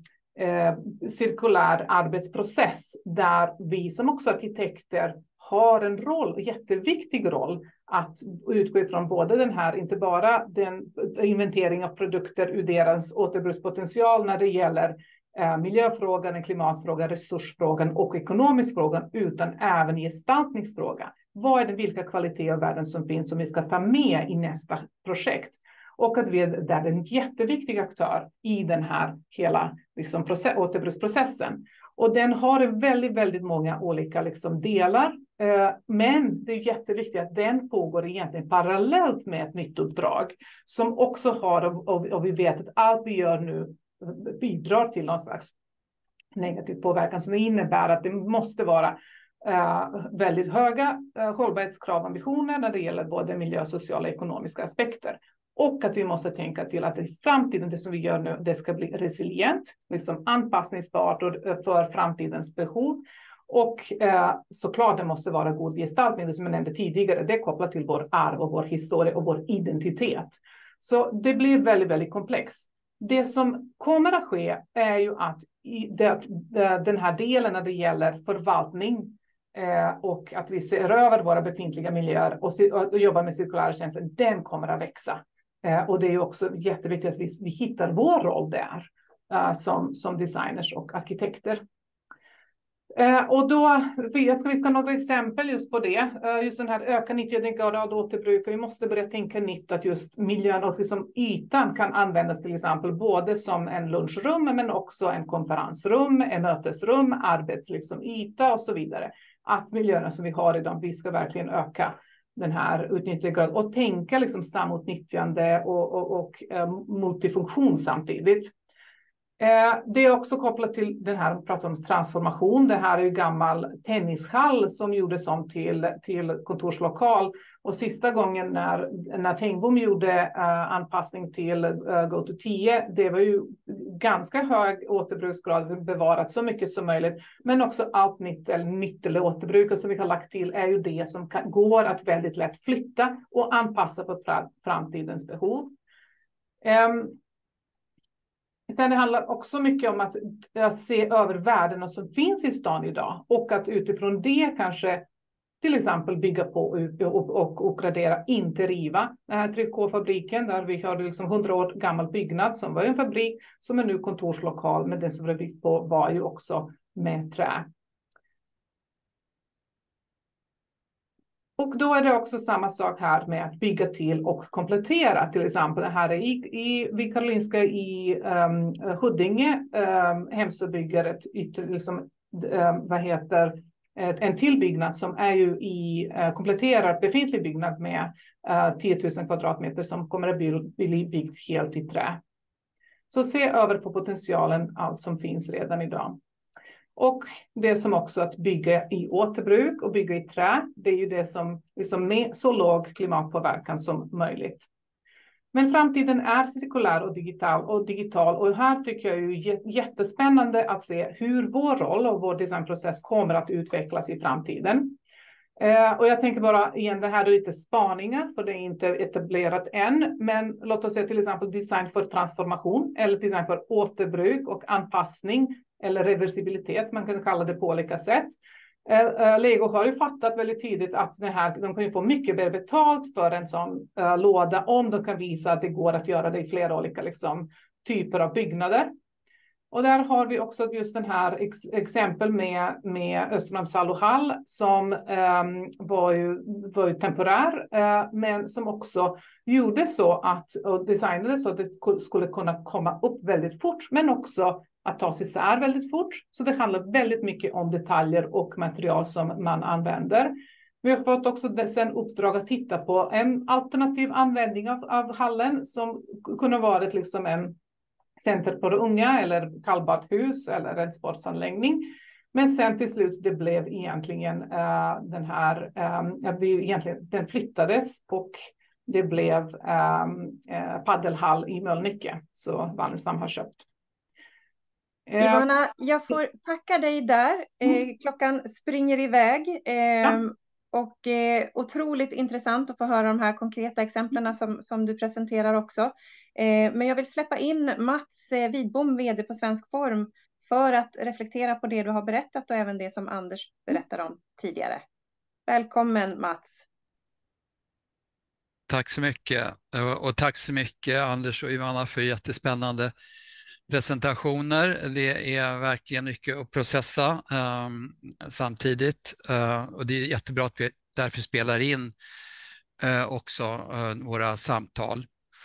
cirkulär arbetsprocess där vi som också arkitekter har en roll, jätteviktig roll att utgå ifrån både den här, inte bara den inventering av produkter ur deras återbrukspotential när det gäller miljöfrågan, klimatfrågan, resursfrågan och ekonomisk frågan, utan även gestaltningsfrågan. Vad är det, vilka kvaliteter och värden som finns som vi ska ta med i nästa projekt? Och att vi är en jätteviktig aktör i den här hela liksom, återbruksprocessen. Och den har väldigt, väldigt många olika liksom, delar. Men det är jätteviktigt att den pågår egentligen parallellt med ett nytt uppdrag. Som också har, och vi vet att allt vi gör nu bidrar till någon slags negativ påverkan. Som innebär att det måste vara väldigt höga hållbarhetskrav och ambitioner när det gäller både miljö, sociala och ekonomiska aspekter. Och att vi måste tänka till att i framtiden, det som vi gör nu, det ska bli resilient, liksom anpassningsbart för framtidens behov. Och såklart det måste vara god gestaltning, det som jag nämnde tidigare, det är kopplat till vår arv och vår historia och vår identitet. Så det blir väldigt, väldigt komplext. Det som kommer att ske är ju att den här delen när det gäller förvaltning och att vi ser över våra befintliga miljöer och jobbar med cirkulära tjänster, den kommer att växa. Och det är ju också jätteviktigt att vi hittar vår roll där som designers och arkitekter. Och då vi ska ha några exempel just på det. Just den här öka nyttjandegrad återbruk. Vi måste börja tänka nytt att just miljön och liksom ytan kan användas till exempel både som en lunchrum men också en konferensrum, en mötesrum, arbetsyta och så vidare. Att miljöerna som vi har idag, vi ska verkligen öka den här utnyttjandegrad och tänka liksom samutnyttjande och multifunktion samtidigt. Det är också kopplat till den här, pratar om transformation. Det här är ju gammal tennishall som gjordes om till kontorslokal. Och sista gången när Tengbom gjorde anpassning till GoTo10, det var ju ganska hög återbruksgrad, bevarat så mycket som möjligt. Men också allt nytt eller återbruk som vi har lagt till är ju det som går att väldigt lätt flytta och anpassa på framtidens behov. Sen det handlar också mycket om att se över värdena som finns i stan idag och att utifrån det kanske till exempel bygga på och uppgradera, inte riva. Den här trikåfabriken där vi har liksom 100 år gammal byggnad som var en fabrik som är nu kontorslokal, men den som var byggt på var ju också med trä. Och då är det också samma sak här med att bygga till och komplettera. Till exempel här vid Karolinska i Huddinge Hemsö bygger en tillbyggnad som är ju kompletterar befintlig byggnad med 10 000 kvadratmeter som kommer att bli byggt helt i trä. Så se över på potentialen allt som finns redan idag. Och det som också att bygga i återbruk och bygga i trä, det är ju det som liksom med så låg klimatpåverkan som möjligt. Men framtiden är cirkulär och digital och här tycker jag är ju jättespännande att se hur vår roll och vår designprocess kommer att utvecklas i framtiden. Och jag tänker bara igen, det här är lite spaningar för det är inte etablerat än, men låt oss säga till exempel design för transformation eller design för återbruk och anpassning eller reversibilitet, man kan kalla det på olika sätt. Lego har ju fattat väldigt tydligt att de kan ju få mycket mer betalt för en sån låda om de kan visa att det går att göra det i flera olika liksom, typer av byggnader. Och där har vi också just den här exempel med Östermalms hall som var ju temporär, men som också gjorde så att, och designade så att det skulle kunna komma upp väldigt fort, men också att ta sig isär väldigt fort. Så det handlar väldigt mycket om detaljer och material som man använder. Vi har fått också sen uppdrag att titta på en alternativ användning av hallen som kunde vara liksom en center för unga eller kallbadhus eller en sportsanläggning. Men sen till slut det blev egentligen den flyttades och det blev paddelhall i Mölnlycke så Wallenstam har köpt. Ivana, jag får tacka dig där. Klockan springer iväg. Och otroligt intressant att få höra de här konkreta exemplen som du presenterar också. Men jag vill släppa in Mats Widbom, vd på Svensk Form, för att reflektera på det du har berättat och även det som Anders berättade om tidigare. Välkommen Mats. Tack så mycket. Och tack så mycket Anders och Ivana för jättespännande presentationer. Det är verkligen mycket att processa samtidigt och det är jättebra att vi därför spelar in också våra samtal.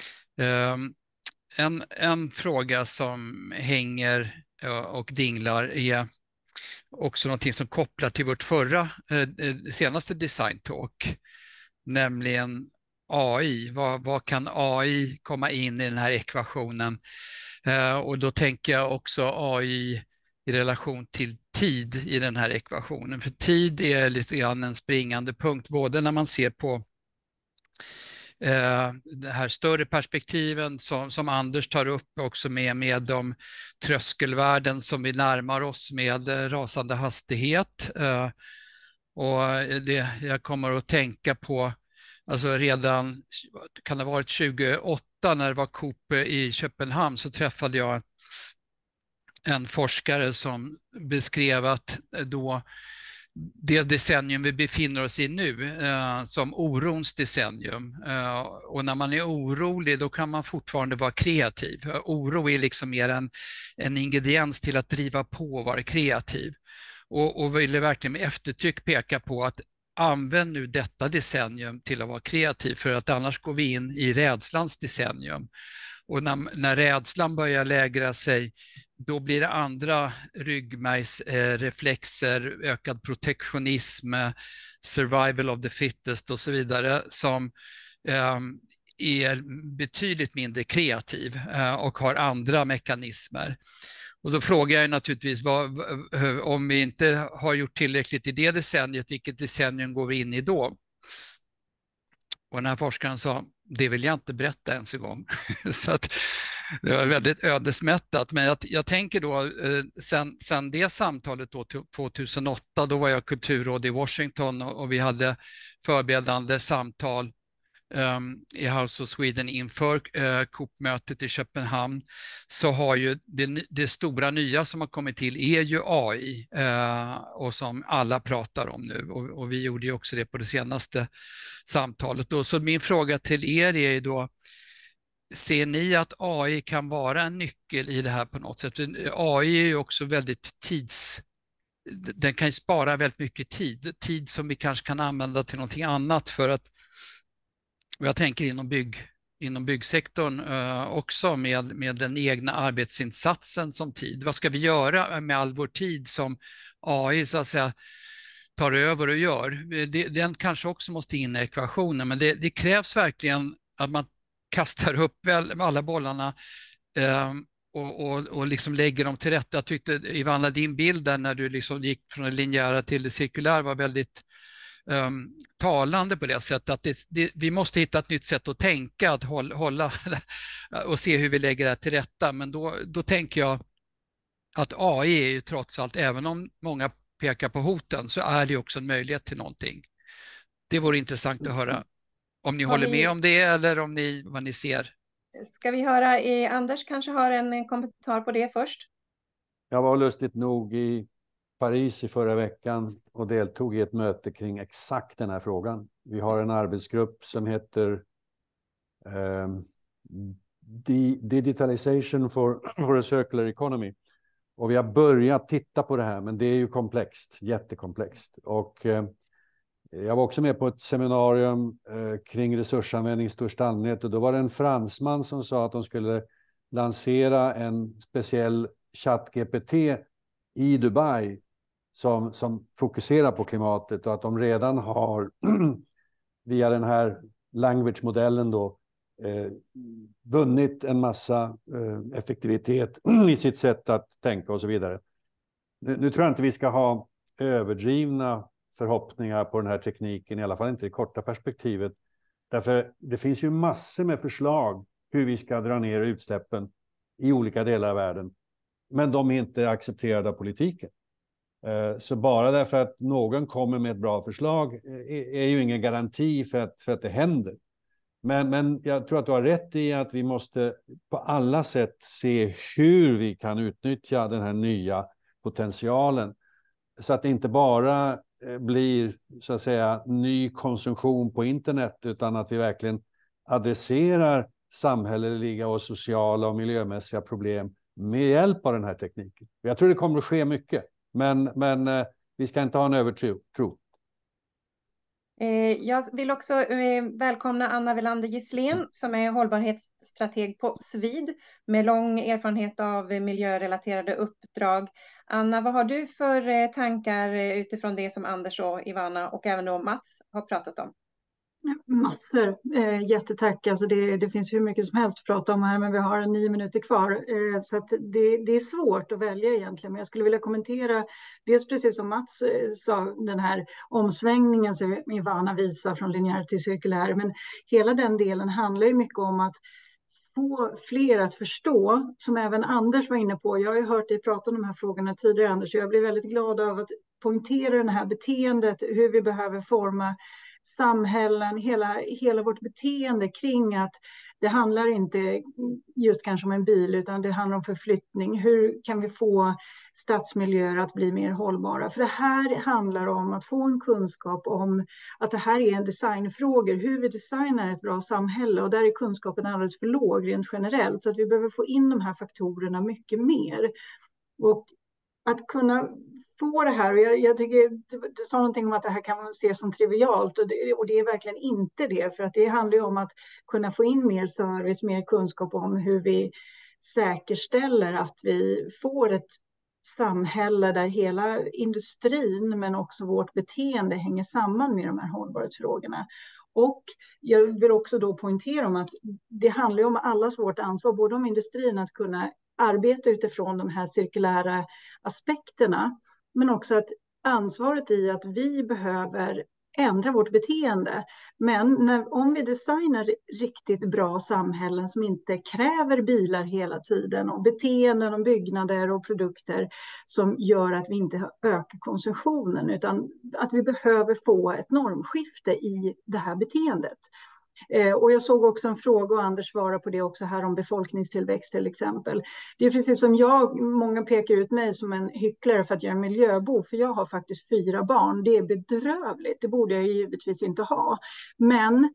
En fråga som hänger och dinglar är också någonting som kopplar till vårt senaste Design Talk, nämligen AI. Vad kan AI komma in i den här ekvationen? Och då tänker jag också AI i relation till tid i den här ekvationen. För tid är lite grann en springande punkt, både när man ser på det här större perspektiven som Anders tar upp också med de tröskelvärden som vi närmar oss med rasande hastighet. Och jag kommer att tänka på, alltså redan kan det ha varit 2008 när det var COP i Köpenhamn så träffade jag en forskare som beskrev att då det decennium vi befinner oss i nu som orons decennium. Och när man är orolig då kan man fortfarande vara kreativ. Oro är liksom mer en ingrediens till att driva på och vara kreativ. Och ville verkligen med eftertryck peka på att använd nu detta decennium till att vara kreativ, för att annars går vi in i rädslans decennium. Och när rädslan börjar lägra sig, då blir det andra ryggmärgsreflexer, ökad protektionism, survival of the fittest och så vidare, som är betydligt mindre kreativ och har andra mekanismer. Och då frågar jag naturligtvis, om vi inte har gjort tillräckligt i det decenniet, vilket decennium går vi in i då? Och den här forskaren sa, det vill jag inte berätta ens en gång. Så att det var väldigt ödesmättat. Men jag tänker då, sen det samtalet då 2008, då var jag kulturråd i Washington och vi hade förberedande samtal i House of Sweden inför COP-mötet i Köpenhamn, så har ju det stora nya som har kommit till är ju AI och som alla pratar om nu, och vi gjorde ju också det på det senaste samtalet då. Så min fråga till er är ju då, ser ni att AI kan vara en nyckel i det här på något sätt? AI är ju också väldigt den kan ju spara väldigt mycket tid som vi kanske kan använda till någonting annat, för att, och jag tänker inom byggsektorn också med den egna arbetsinsatsen som tid. Vad ska vi göra med all vår tid som AI så att säga tar över och gör? Den kanske också måste in i ekvationen, men det krävs verkligen att man kastar upp alla bollarna och liksom lägger dem till rätta. Jag tyckte, Ivana, din bild där när du liksom gick från det linjära till det cirkulära var väldigt talande på det sättet att vi måste hitta ett nytt sätt att tänka, att hålla och se hur vi lägger det till rätta. Men då tänker jag att AI är ju trots allt, även om många pekar på hoten, så är det också en möjlighet till någonting. Det vore intressant att höra om ni håller med om det eller om vad ni ser. Ska vi höra, Anders kanske har en kommentar på det först? Jag var lustigt nog i Paris i förra veckan och deltog i ett möte kring exakt den här frågan. Vi har en arbetsgrupp som heter Digitalization for a Circular Economy. Och vi har börjat titta på det här, men det är ju komplext, jättekomplext. Och jag var också med på ett seminarium kring resursanvändning i största allmänhet och då var det en fransman som sa att de skulle lansera en speciell ChatGPT i Dubai som fokuserar på klimatet och att de redan har via den här language-modellen då vunnit en massa effektivitet i sitt sätt att tänka och så vidare. Nu tror jag inte vi ska ha överdrivna förhoppningar på den här tekniken, i alla fall inte i korta perspektivet. Därför det finns ju massor med förslag hur vi ska dra ner utsläppen i olika delar av världen. Men de är inte accepterade av politiken. Så bara därför att någon kommer med ett bra förslag är ju ingen garanti för att det händer. Men jag tror att du har rätt i att vi måste på alla sätt se hur vi kan utnyttja den här nya potentialen. Så att det inte bara blir så att säga ny konsumtion på internet utan att vi verkligen adresserar samhälleliga och sociala och miljömässiga problem med hjälp av den här tekniken. Jag tror det kommer att ske mycket, men vi ska inte ha en övertro. Jag vill också välkomna Anna Welander Gisslén som är hållbarhetsstrateg på Svid med lång erfarenhet av miljörelaterade uppdrag. Anna, vad har du för tankar utifrån det som Anders och Ivana och även då Mats har pratat om? Massor. Jättetack. Alltså det finns hur mycket som helst att prata om här, men vi har 9 minuter kvar. Så att det är svårt att välja egentligen. Men jag skulle vilja kommentera, dels precis som Mats sa, den här omsvängningen som Ivana visar från linjär till cirkulär. Men hela den delen handlar ju mycket om att få fler att förstå, som även Anders var inne på. Jag har ju hört dig prata om de här frågorna tidigare, Anders, och jag blir väldigt glad av att poängtera det här beteendet, hur vi behöver forma samhällen, hela vårt beteende kring att det handlar inte just kanske om en bil utan det handlar om förflyttning. Hur kan vi få stadsmiljöer att bli mer hållbara? För det här handlar om att få en kunskap om att det här är en designfråga, hur vi designar ett bra samhälle, och där är kunskapen alldeles för låg rent generellt, så att vi behöver få in de här faktorerna mycket mer. Och att kunna få det här, och jag tycker du sa någonting om att det här kan man se som trivialt, och det är verkligen inte det, för att det handlar ju om att kunna få in mer service, mer kunskap om hur vi säkerställer att vi får ett samhälle där hela industrin men också vårt beteende hänger samman med de här hållbarhetsfrågorna. Och jag vill också då poängtera om att det handlar om allas vårt ansvar, både om industrin att kunna arbeta utifrån de här cirkulära aspekterna, men också att ansvaret i att vi behöver ändra vårt beteende. Men om vi designar riktigt bra samhällen som inte kräver bilar hela tiden och beteenden och byggnader och produkter som gör att vi inte ökar konsumtionen, utan att vi behöver få ett normskifte i det här beteendet. Och jag såg också en fråga, och Anders svarar på det också här, om befolkningstillväxt till exempel. Det är precis som många pekar ut mig som en hycklare för att jag är miljöbo, för jag har faktiskt 4 barn. Det är bedrövligt, det borde jag givetvis inte ha. Men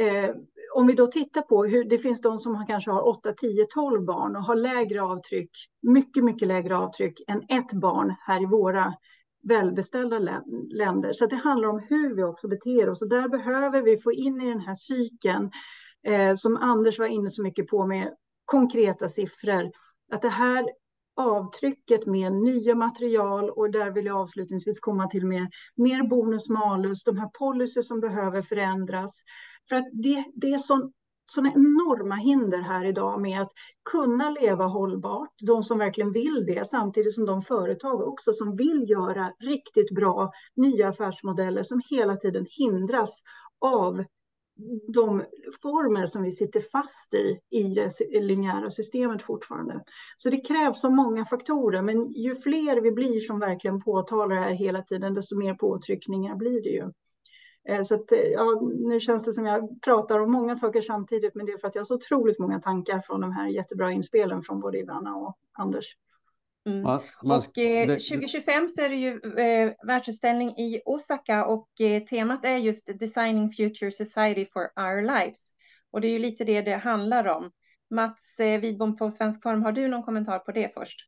om vi då tittar på hur det finns de som kanske har 8, 10, 12 barn och har lägre avtryck, mycket lägre avtryck än ett barn här i våra välbeställda länder. Så det handlar om hur vi också beter oss. Och där behöver vi få in i den här cykeln som Anders var inne så mycket på med konkreta siffror. Att det här avtrycket med nya material, och där vill jag avslutningsvis komma till med mer bonus malus, de här policies som behöver förändras. För att det är så sådana enorma hinder här idag med att kunna leva hållbart. De som verkligen vill det, samtidigt som de företag också som vill göra riktigt bra nya affärsmodeller som hela tiden hindras av de former som vi sitter fast i det linjära systemet fortfarande. Så det krävs så många faktorer, men ju fler vi blir som verkligen påtalar det här hela tiden, desto mer påtryckningar blir det ju. Så att, ja, nu känns det som jag pratar om många saker samtidigt, men det är för att jag har så otroligt många tankar från de här jättebra inspelen från både Ivana och Anders. Och 2025 så är det ju världsutställning i Osaka och temat är just Designing Future Society for Our Lives. Och det är ju lite det handlar om. Mats Widbom på Svensk Form, har du någon kommentar på det först?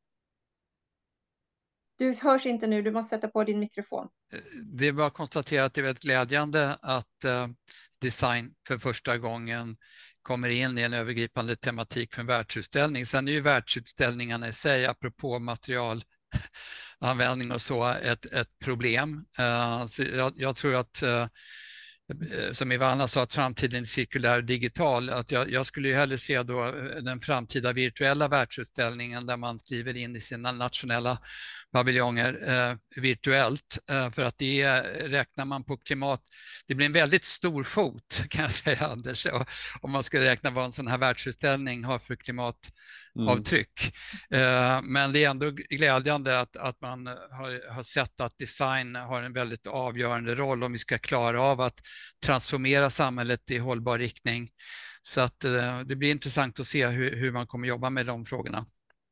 Du hörs inte nu, du måste sätta på din mikrofon. Det är bara att konstatera att det är väldigt glädjande att design för första gången kommer in i en övergripande tematik för en världsutställning. Sen är ju världsutställningarna i sig, apropå materialanvändning och så, ett problem. Så jag tror att, som Ivana sa, att framtiden är cirkulär och digital. Att jag skulle ju hellre se då den framtida virtuella världsutställningen där man kliver in i sina nationella paviljonger virtuellt, för att det räknar man på klimat. Det blir en väldigt stor fot, kan jag säga, Anders, om man ska räkna vad en sån här världsutställning har för klimatavtryck. Men det är ändå glädjande att man har sett att design har en väldigt avgörande roll om vi ska klara av att transformera samhället i hållbar riktning. Så att det blir intressant att se hur man kommer jobba med de frågorna.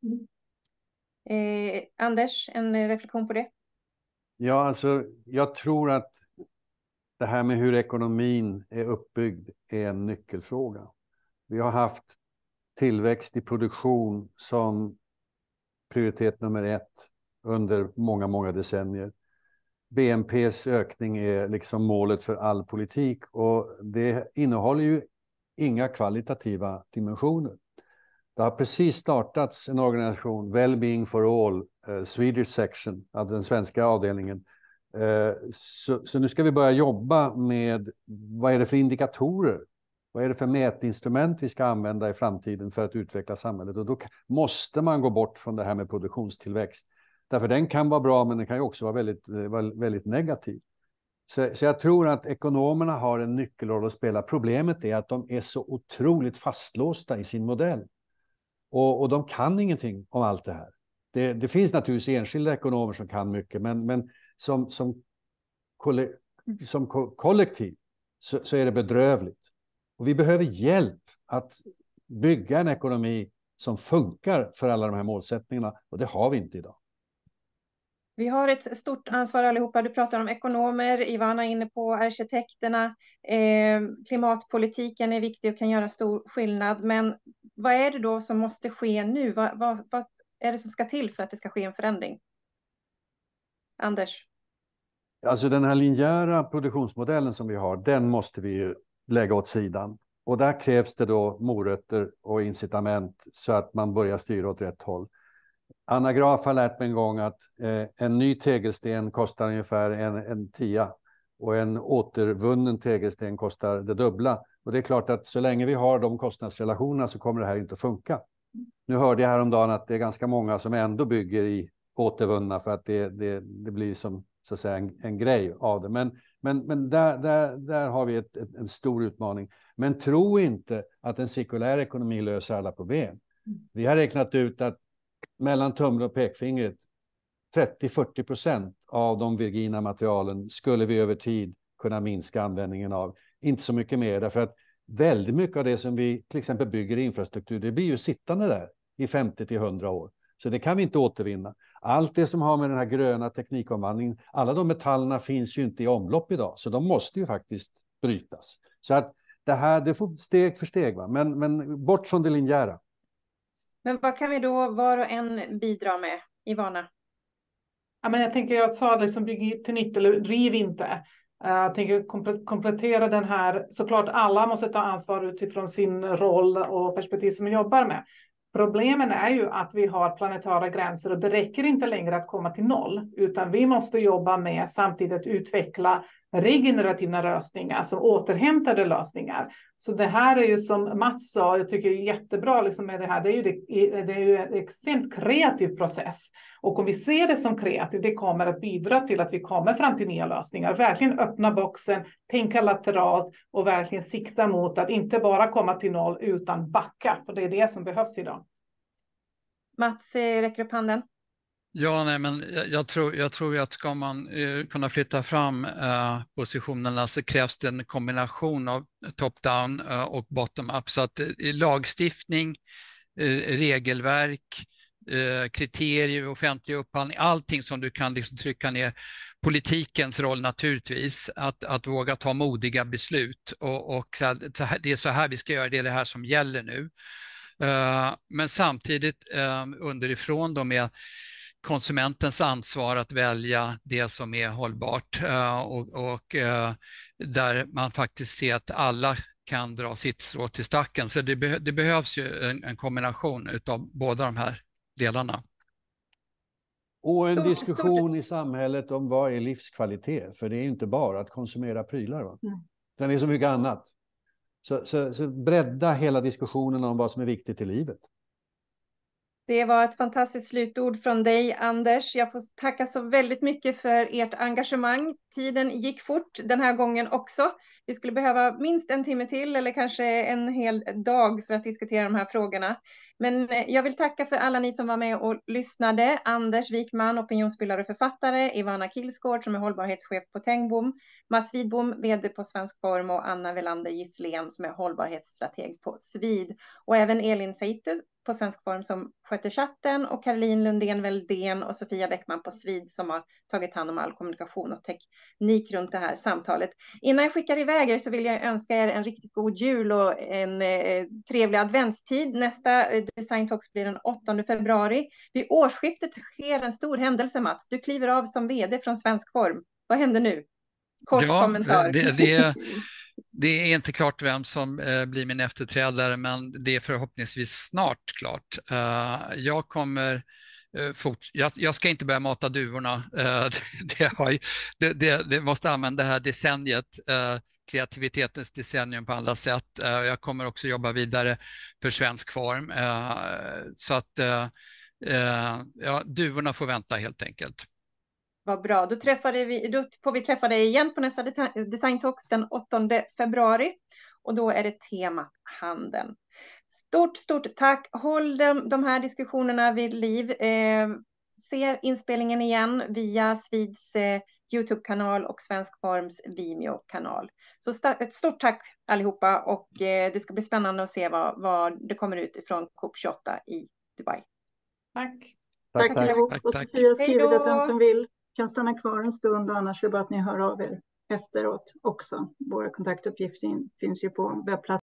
Anders, en reflektion på det? Ja, alltså jag tror att det här med hur ekonomin är uppbyggd är en nyckelfråga. Vi har haft tillväxt i produktion som prioritet nummer 1 under många, många decennier. BNP:s ökning är liksom målet för all politik och det innehåller ju inga kvalitativa dimensioner. Det har precis startats en organisation, Wellbeing for All, Swedish section, alltså den svenska avdelningen. Så nu ska vi börja jobba med vad är det för indikatorer? Vad är det för mätinstrument vi ska använda i framtiden för att utveckla samhället? Och då måste man gå bort från det här med produktionstillväxt. Därför den kan vara bra, men den kan ju också vara väldigt negativ. Så jag tror att ekonomerna har en nyckelroll att spela. Problemet är att de är så otroligt fastlåsta i sin modell. Och de kan ingenting om allt det här. Det finns naturligtvis enskilda ekonomer som kan mycket, men som kollektiv så är det bedrövligt. Och vi behöver hjälp att bygga en ekonomi som funkar för alla de här målsättningarna. Och det har vi inte idag. Vi har ett stort ansvar allihopa. Du pratar om ekonomer, Ivana är inne på arkitekterna. Klimatpolitiken är viktig och kan göra stor skillnad. Men vad är det då som måste ske nu? Vad är det som ska till för att det ska ske en förändring? Anders? Alltså den här linjära produktionsmodellen som vi har, den måste vi ju lägga åt sidan. Och där krävs det då morötter och incitament så att man börjar styra åt rätt håll. Anna Graf har lärt mig en gång att en ny tegelsten kostar ungefär en 10 och en återvunnen tegelsten kostar det dubbla. Och det är klart att så länge vi har de kostnadsrelationerna så kommer det här inte att funka. Nu hörde jag häromdagen att det är ganska många som ändå bygger i återvunna för att det blir som så att säga en grej av det. Men där har vi en stor utmaning. Men tro inte att en cirkulär ekonomi löser alla problem. Vi har räknat ut att mellan tummen och pekfingret 30-40% av de virgina materialen skulle vi över tid kunna minska användningen av. Inte så mycket mer, därför att väldigt mycket av det som vi till exempel bygger i infrastruktur, det blir ju sittande där i 50-100 år. Så det kan vi inte återvinna. Allt det som har med den här gröna teknikomvandlingen, alla de metallerna finns ju inte i omlopp idag, så de måste ju faktiskt brytas. Så att det får steg för steg, va? Men bort från det linjära. Men vad kan vi då var och en bidra med, Ivana? Ja, men jag tänker att sa liksom bygg till nytt eller riv inte. Jag tänker komplettera den här. Såklart alla måste ta ansvar utifrån sin roll och perspektiv som vi jobbar med. Problemen är ju att vi har planetara gränser och det räcker inte längre att komma till noll. Utan vi måste jobba med samtidigt utveckla regenerativa lösningar, som återhämtade lösningar. Så det här är ju som Mats sa, jag tycker det är jättebra liksom med det här, det är ju en extremt kreativ process. Och om vi ser det som kreativt, det kommer att bidra till att vi kommer fram till nya lösningar. Verkligen öppna boxen, tänka lateralt och verkligen sikta mot att inte bara komma till noll utan backa. För det är det som behövs idag. Mats räcker upp handen. Ja, nej, men jag tror att ska man kunna flytta fram positionerna så krävs det en kombination av top-down och bottom-up. Så att lagstiftning, regelverk, kriterier, offentlig upphandling, allting som du kan liksom trycka ner. Politikens roll naturligtvis, att våga ta modiga beslut och det är så här vi ska göra, det är det här som gäller nu. Men samtidigt underifrån då med konsumentens ansvar att välja det som är hållbart och där man faktiskt ser att alla kan dra sitt strå till stacken. Så det behövs ju en kombination av båda de här delarna. Och en diskussion i samhället om vad är livskvalitet. För det är inte bara att konsumera prylar. Va? Det är så mycket annat. Så bredda hela diskussionen om vad som är viktigt i livet. Det var ett fantastiskt slutord från dig, Anders. Jag får tacka så väldigt mycket för ert engagemang. Tiden gick fort den här gången också. Vi skulle behöva minst en timme till eller kanske en hel dag för att diskutera de här frågorna. Men jag vill tacka för alla ni som var med och lyssnade. Anders Wikman, opinionsbildare och författare. Ivana Kilsgård som är hållbarhetschef på Tengbom. Mats Widbom, vd på Svensk Form, och Anna Welander Gisslén som är hållbarhetsstrateg på Svid. Och även Elin Seitus på Svensk Form som sköter chatten, och Caroline Lundén Väldén och Sofia Bäckman på Svid som har tagit hand om all kommunikation och teknik runt det här samtalet. Innan jag skickar iväg er så vill jag önska er en riktigt god jul och en trevlig adventstid. Nästa Design Talks blir den 8 februari. Vid årsskiftet sker en stor händelse, Mats. Du kliver av som vd från Svensk Form. Vad händer nu? Kort kommentar. Det är inte klart vem som blir min efterträdare, men det är förhoppningsvis snart klart. Jag kommer jag ska inte börja mata duvorna. Det måste använda det här decenniet, kreativitetens decennium på alla sätt. Jag kommer också jobba vidare för Svensk Form. Så att duvorna får vänta helt enkelt. Vad bra, då får vi träffa dig igen på nästa Design Talks den 8 februari. Och då är det temat handeln. Stort tack. Håll de här diskussionerna vid liv. Se inspelningen igen via Svids YouTube-kanal och Svensk Forms Vimeo-kanal. Så ett stort tack allihopa, och det ska bli spännande att se vad det kommer ut ifrån COP28 i Dubai. Tack. Tack. Och Sofia har skrivit att den som vill kan stanna kvar en stund, och annars är det bara att ni hör av er efteråt också. Våra kontaktuppgifter finns ju på webbplatsen.